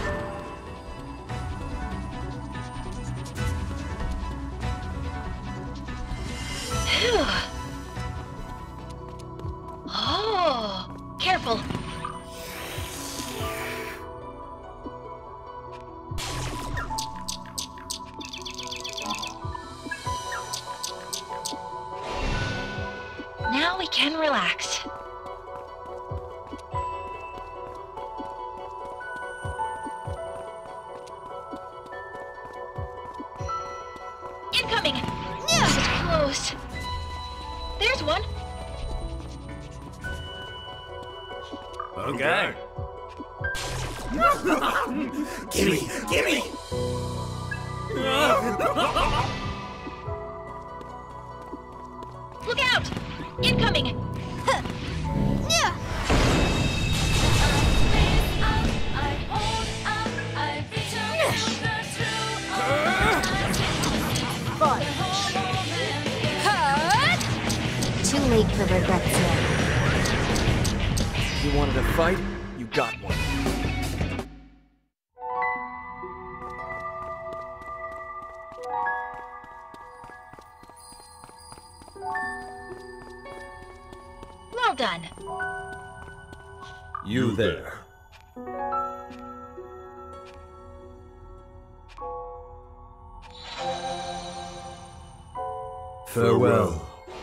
Phew. Oh, careful. Now we can relax. Incoming! That was close. There's one. Okay. Gimme! Gimme! Look out! Incoming! Too late for regrets now. You wanted a fight? You got one. Well done. You there. Farewell.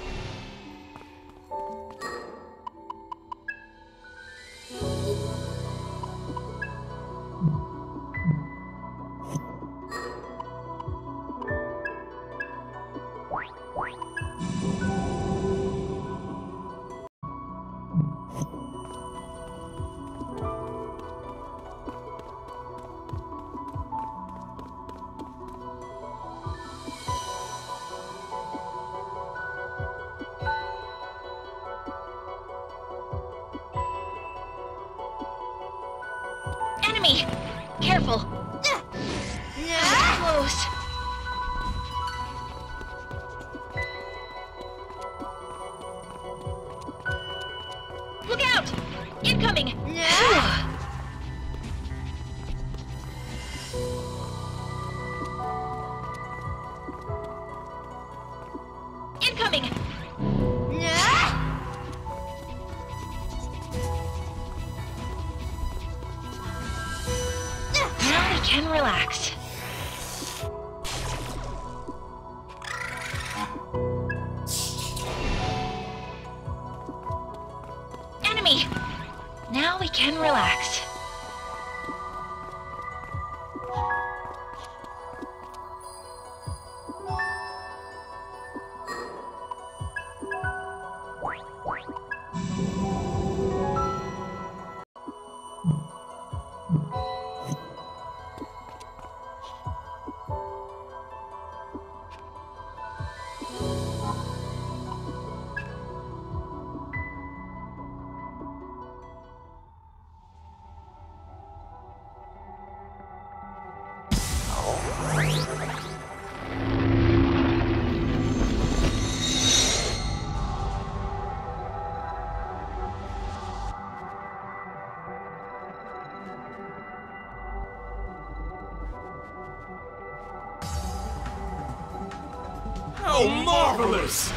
Enemy! Careful! Close! Look out! Incoming! Incoming! Now we can relax. Enemy! Now we can relax. How marvelous!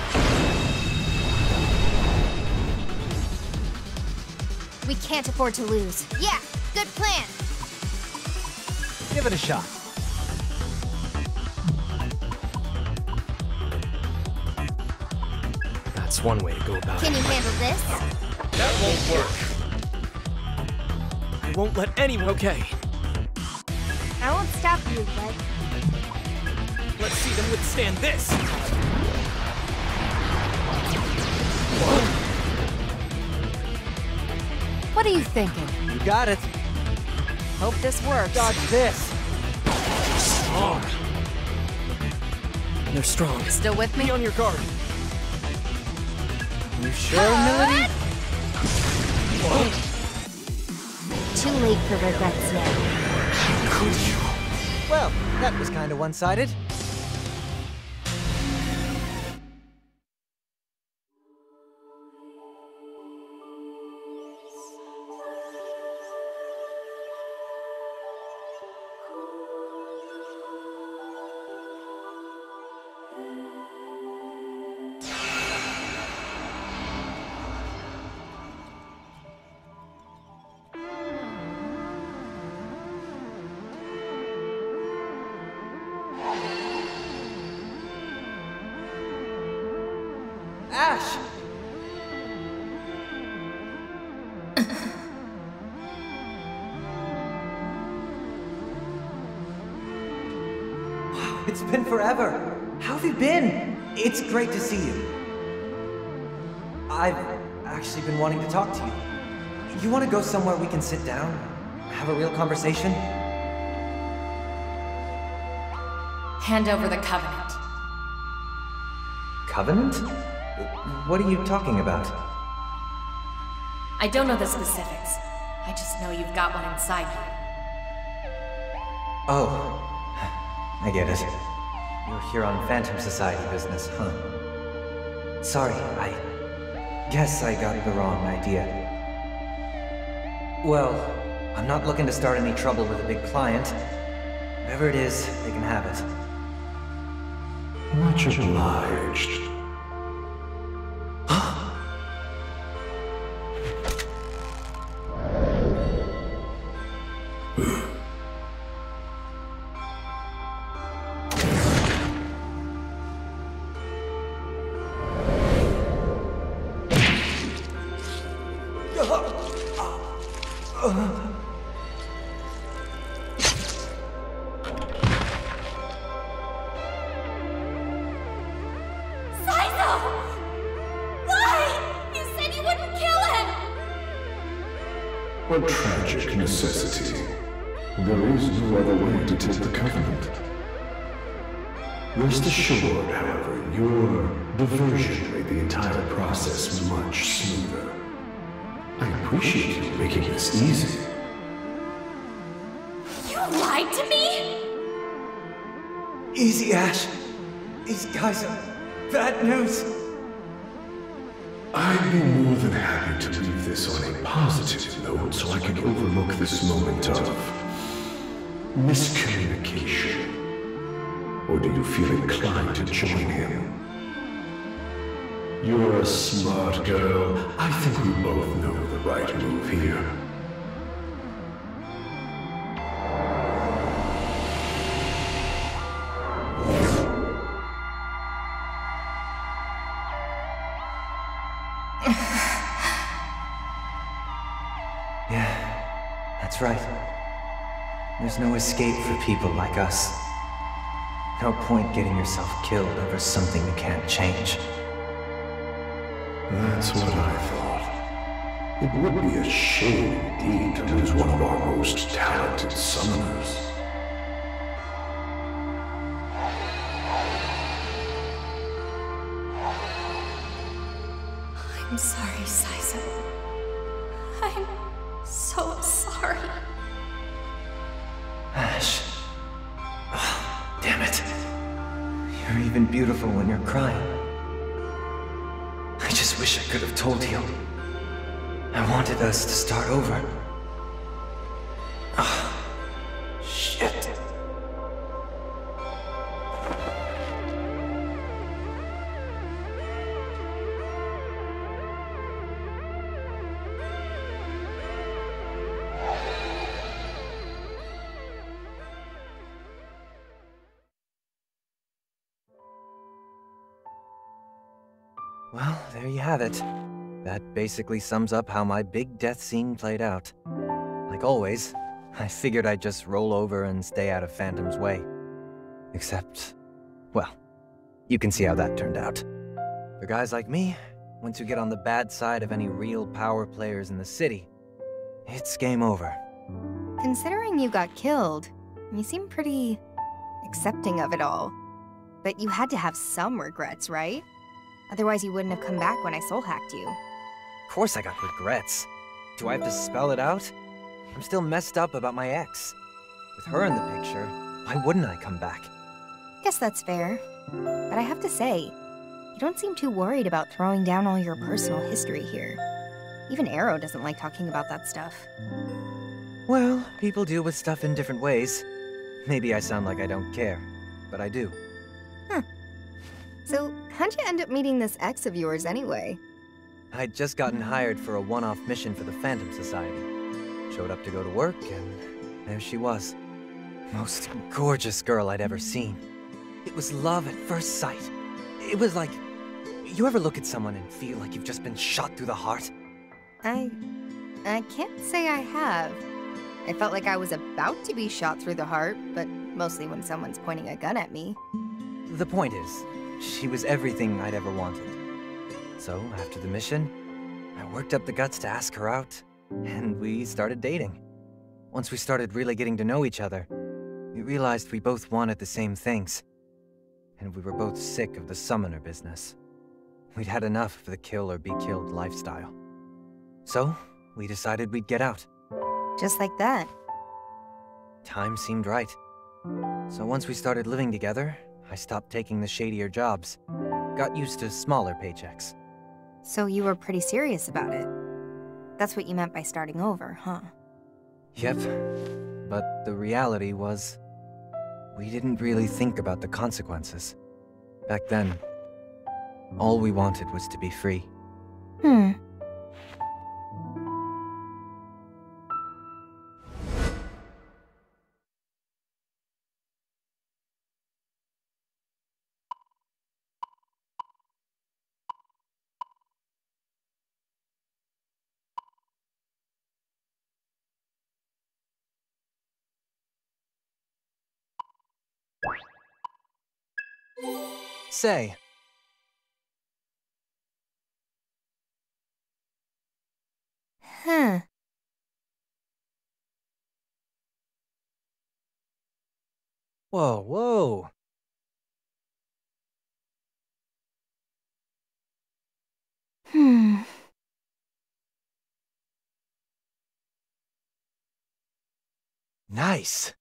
We can't afford to lose. Yeah, good plan. Give it a shot. That's one way to go about Can it. you handle this? That won't work. I won't let anyone. Okay, I won't stop you, but let's see them withstand this. What are you thinking? You got it. Hope this works. Dodge this. Strong. They're strong. Still with me? Be on your guard. You sure, Milady? Too late for regrets now. Could you? Well, that was kind of one-sided. Ash! Wow, it's been forever. How have you been? It's great to see you. I've actually been wanting to talk to you. You want to go somewhere we can sit down? Have a real conversation? Hand over the Covenant. Covenant? What are you talking about? I don't know the specifics. I just know you've got one inside you. Oh, I get it. You're here on Phantom Society business, huh? Sorry, I Guess I got the wrong idea. Well, I'm not looking to start any trouble with a big client. Whatever it is, they can have it. Much obliged. A tragic necessity. There is no other way to take the Covenant. Rest assured, however, your diversion made the entire process much smoother. I appreciate you making this easy. You lied to me? Easy, Ash. These guys are bad news. I'd be more than happy to leave this on a positive note so I can overlook this moment of miscommunication. Or do you feel inclined to join him? You're a smart girl. I think we both know the right move here. That's right. There's no escape for people like us. No point getting yourself killed over something you can't change. That's what I thought. It would be a shame indeed to lose one of our most talented summoners. I'm sorry, Saizo. I'm so sorry. Ash. Oh, damn it. You're even beautiful when you're crying. I just wish I could have told you. I wanted us to start over. Oh, shit. Well, there you have it. That basically sums up how my big death scene played out. Like always, I figured I'd just roll over and stay out of Phantom's way. Except, well, you can see how that turned out. For guys like me, once you get on the bad side of any real power players in the city, it's game over. Considering you got killed, you seem pretty accepting of it all. But you had to have some regrets, right? Otherwise you wouldn't have come back when I soul hacked you. Of course I got regrets. Do I have to spell it out? I'm still messed up about my ex. With her in the picture, why wouldn't I come back? Guess that's fair. But I have to say, you don't seem too worried about throwing down all your personal history here. Even Arrow doesn't like talking about that stuff. Well, people deal with stuff in different ways. Maybe I sound like I don't care, but I do. Huh. So, how'd you end up meeting this ex of yours anyway? I'd just gotten hired for a one-off mission for the Phantom Society. Showed up to go to work, and there she was. Most gorgeous girl I'd ever seen. It was love at first sight. It was like... You ever look at someone and feel like you've just been shot through the heart? I... I can't say I have. I felt like I was about to be shot through the heart, but mostly when someone's pointing a gun at me. The point is, she was everything I'd ever wanted. So, after the mission, I worked up the guts to ask her out, and we started dating. Once we started really getting to know each other, we realized we both wanted the same things. And we were both sick of the summoner business. We'd had enough of the kill or be killed lifestyle. So, we decided we'd get out. Just like that. Time seemed right. So once we started living together, I stopped taking the shadier jobs. Got used to smaller paychecks. So you were pretty serious about it. That's what you meant by starting over, huh? Yep. But the reality was, we didn't really think about the consequences. Back then, all we wanted was to be free. Hmm. Say. Huh. Whoa, whoa. Hmm. Nice.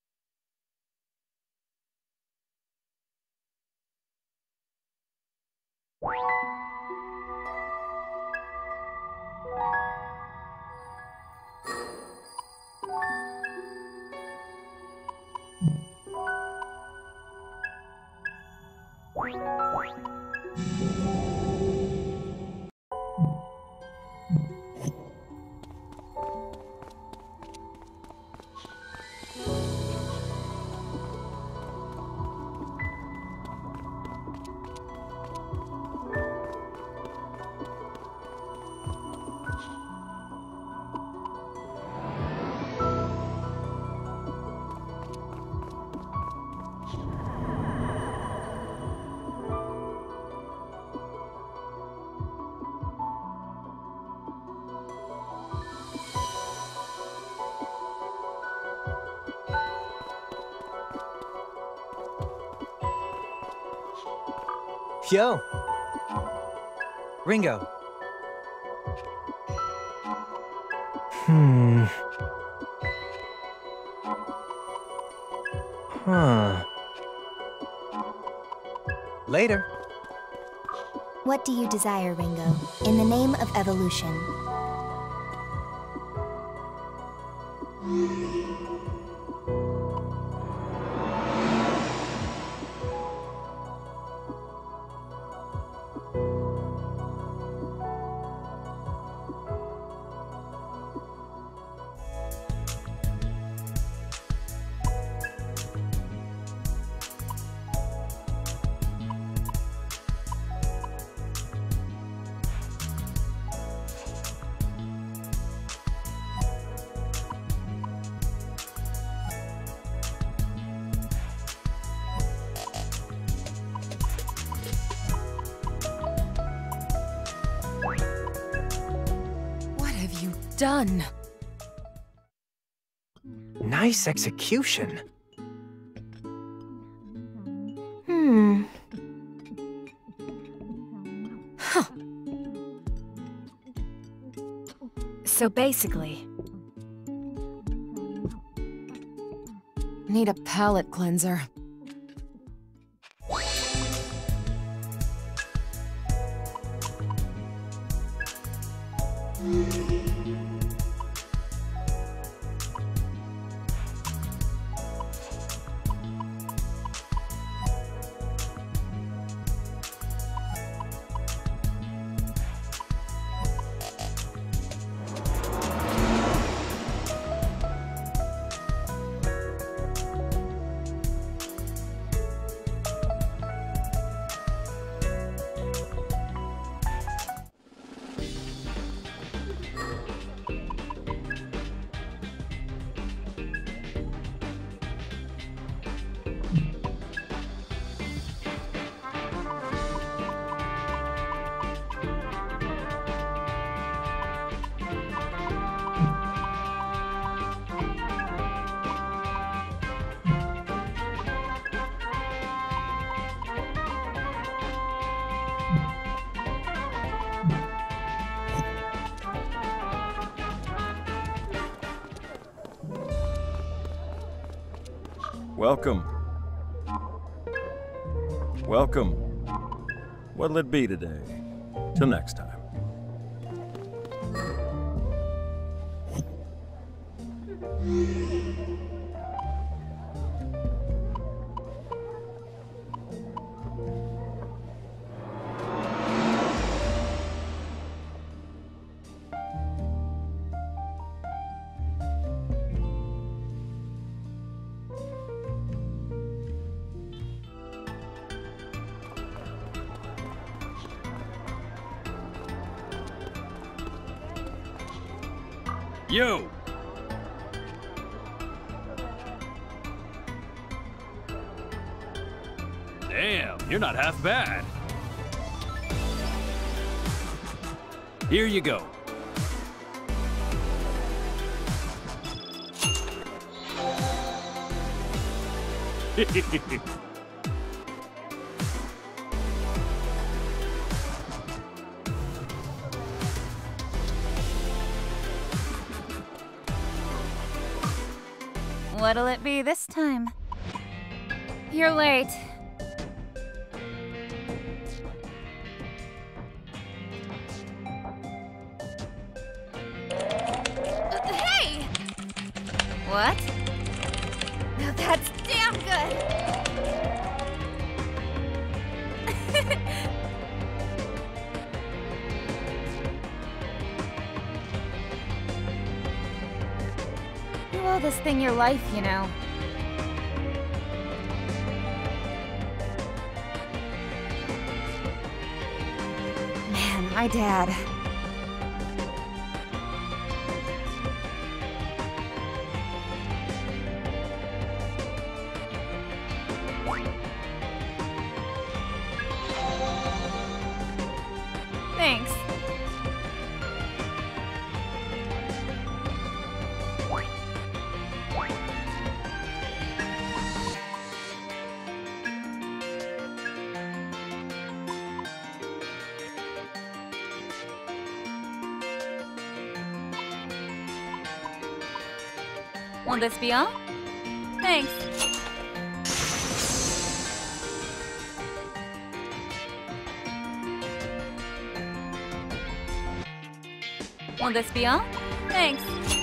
Yo! Ringo! Hmm... Huh... Later. What do you desire, Ringo? In the name of evolution. Done. Nice execution. Hmm. Huh. So basically... Need a palate cleanser. Welcome. Welcome. What'll it be today? Till next time. Yo! Damn, you're not half bad. Here you go. What'll it be this time? You're late. Hey! What? Now that's damn good! You owe this thing your life, you know. Man, my dad. Thanks. Will this be all? Thanks. Will this be all? Thanks.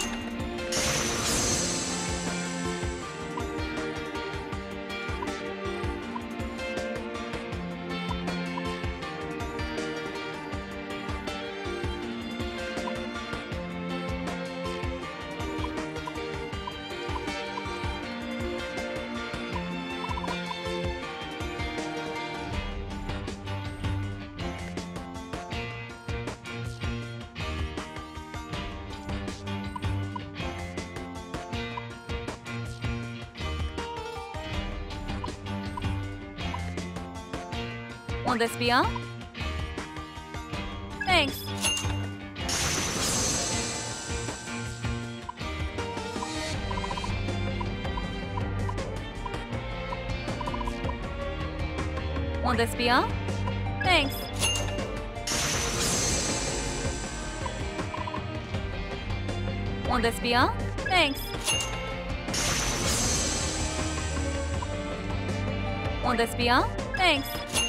Will this be all? Thanks. Will this be all? Thanks. Will this be all? Thanks. Will this be all? Thanks.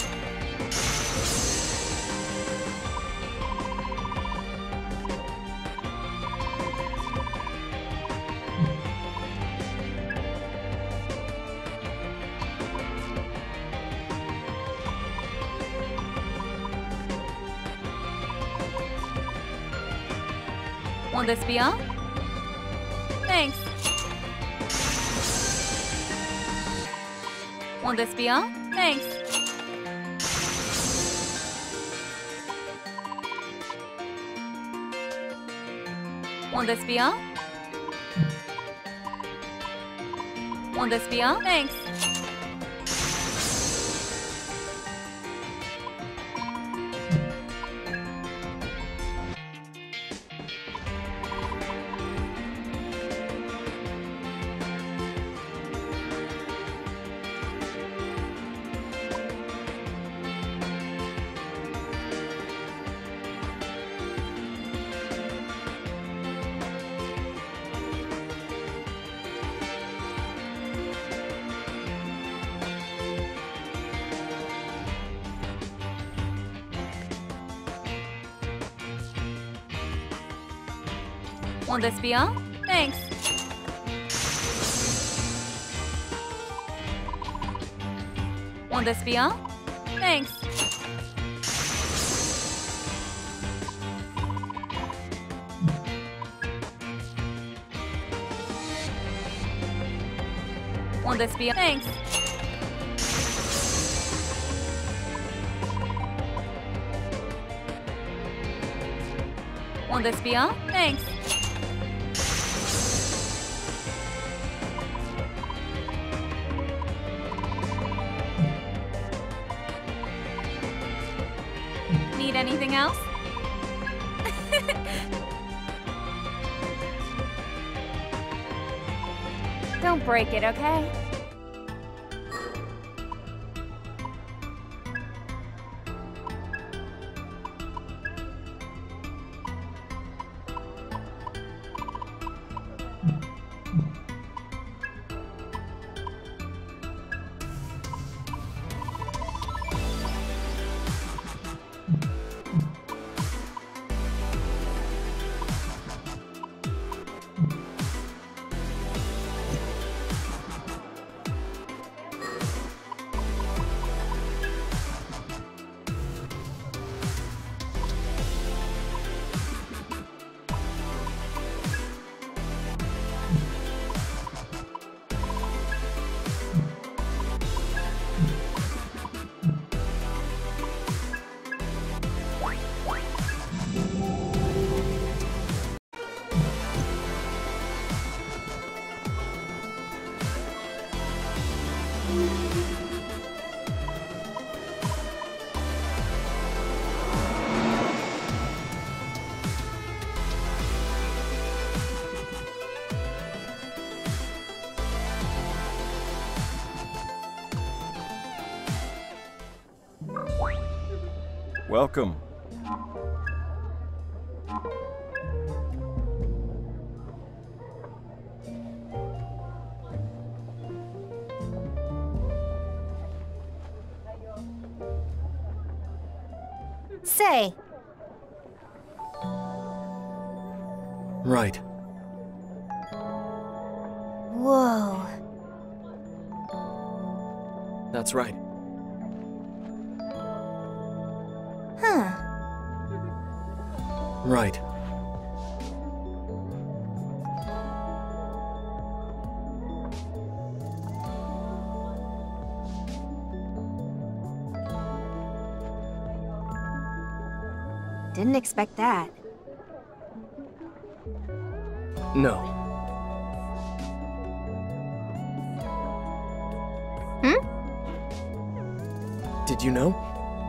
Will this be all? Thanks. Will this be all? Thanks. Will this be all? Will this be all? Thanks. Will this be all? Thanks. Will this be all? Thanks. Will this be all? Thanks. Will this be all? Thanks. Anything else? Don't break it, okay? Welcome. Say. Right. Whoa. That's right. Huh. Right. Didn't expect that. No. Hmm? Did you know?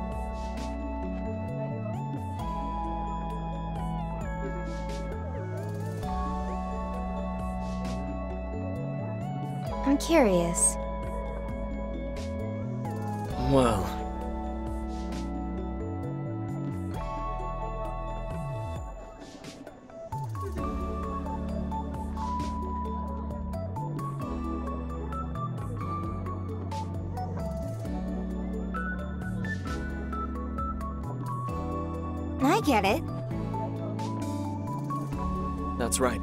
I'm curious. Well... I get it. That's right.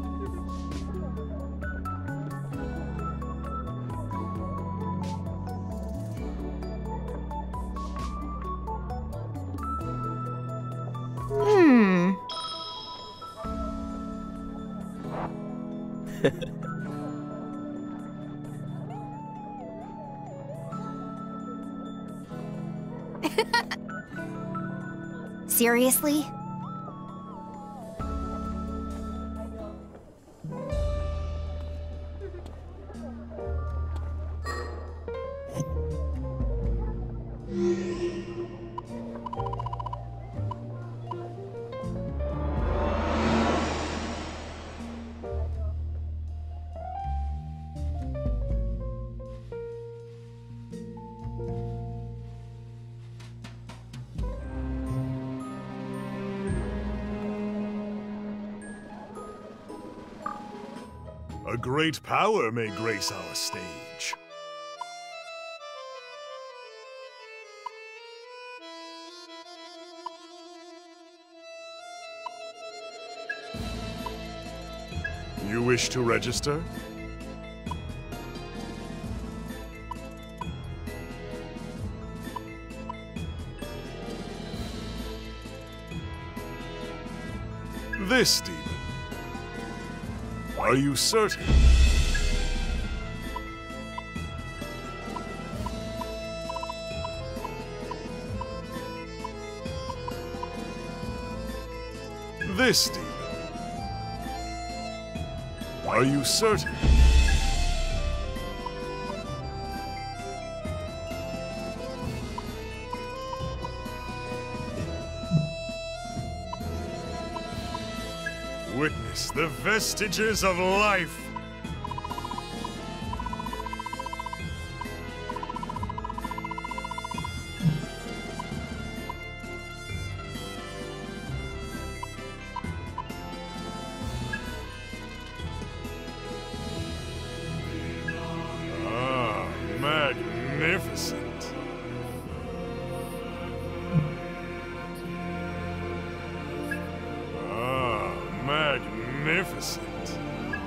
Hmm. Seriously? A great power may grace our stage. You wish to register? This demon. Are you certain? This demon. Are you certain? Witness the vestiges of life. Ah, magnificent. Magnificent.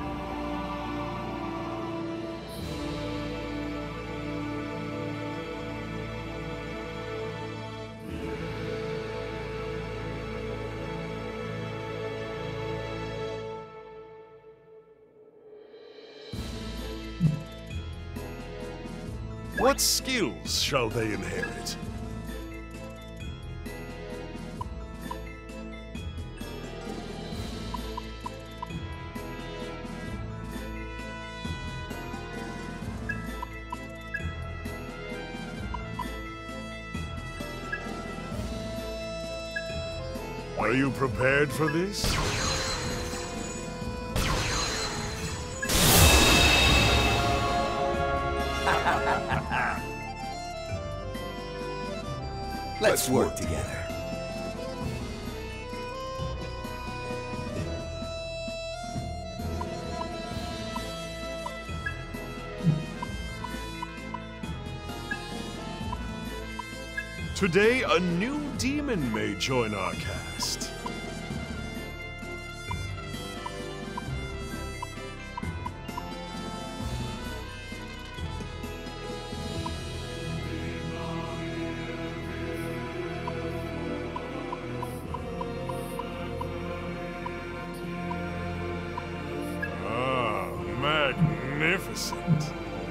What skills shall they inherit? Are you prepared for this? Let's work together. Today, a new demon may join our cast. Ah, magnificent.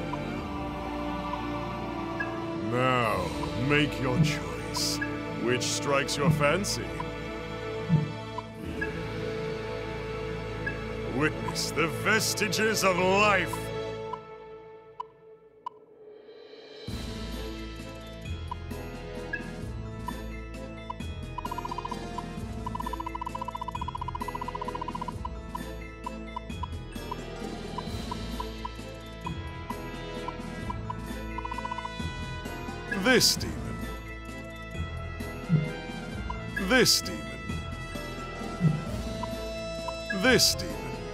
Now, make your choice. Which strikes your fancy? Witness the vestiges of life. This demon. This demon. This demon.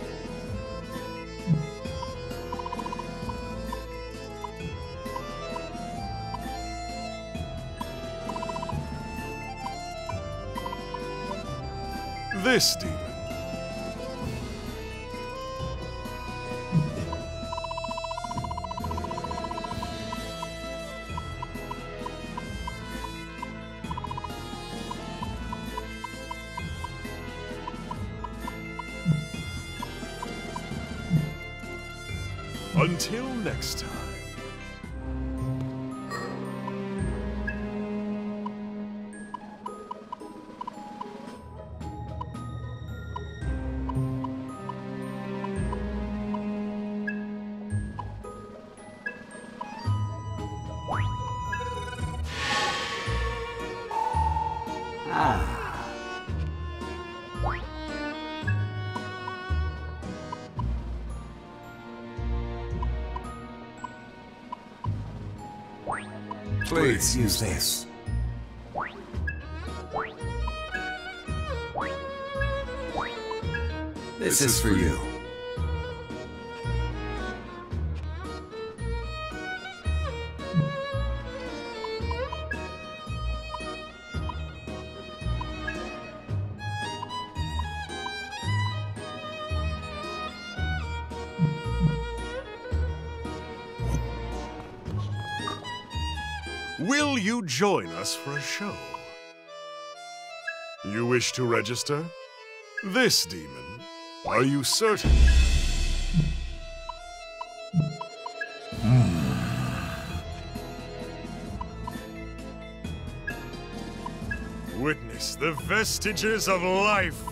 This demon. Until next time. Ah. Please use this. This is for you. Will you join us for a show? You wish to register? This demon? Are you certain? Witness the vestiges of life.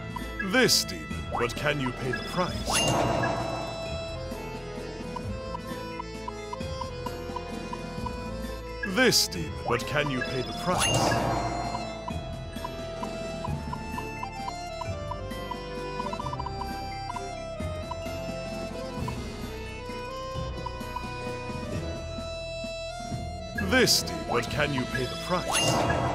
This demon, but can you pay the price? This demon, but can you pay the price? This demon, but can you pay the price?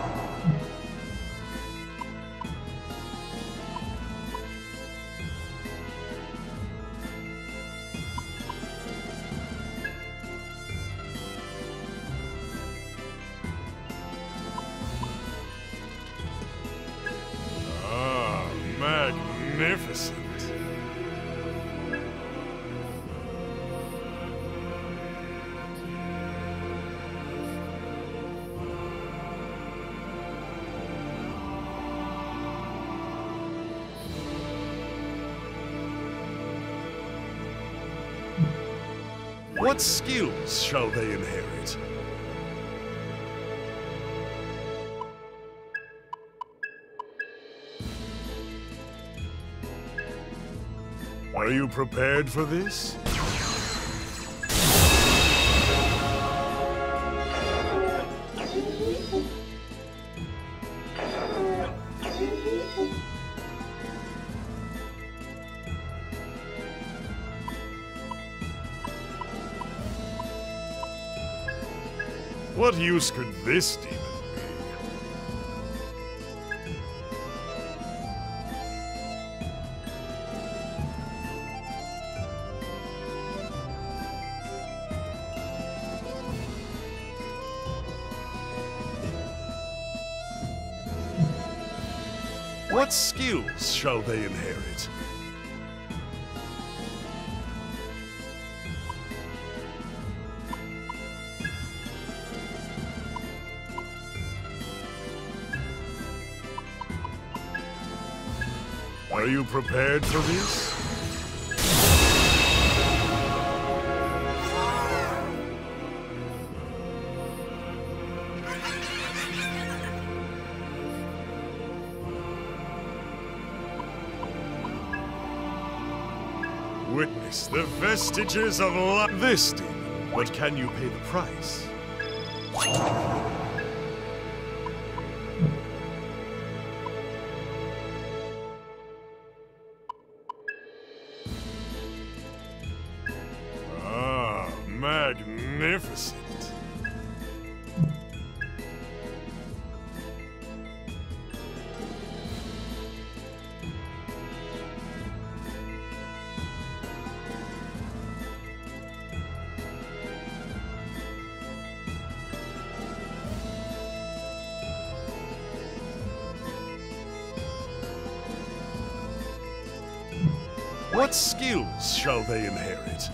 Magnificent. What skills shall they inherit? Are you prepared for this? What use could this demon be? What skills shall they inherit? Are you prepared for this? Witness the vestiges of life. This demon, but can you pay the price? Ah, magnificent. What skills shall they inherit?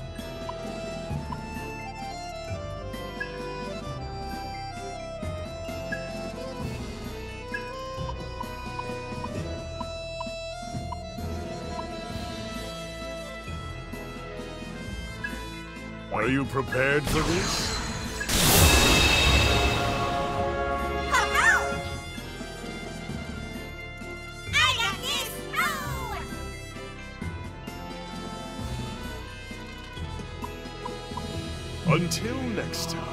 Are you prepared for this? Until next time.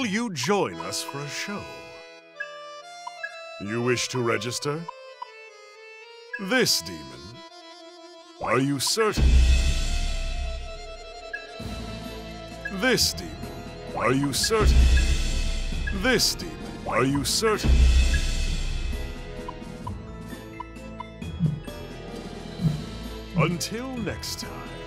will you join us for a show? You wish to register? This demon. Are you certain? This demon. Are you certain? This demon. Are you certain? Until next time.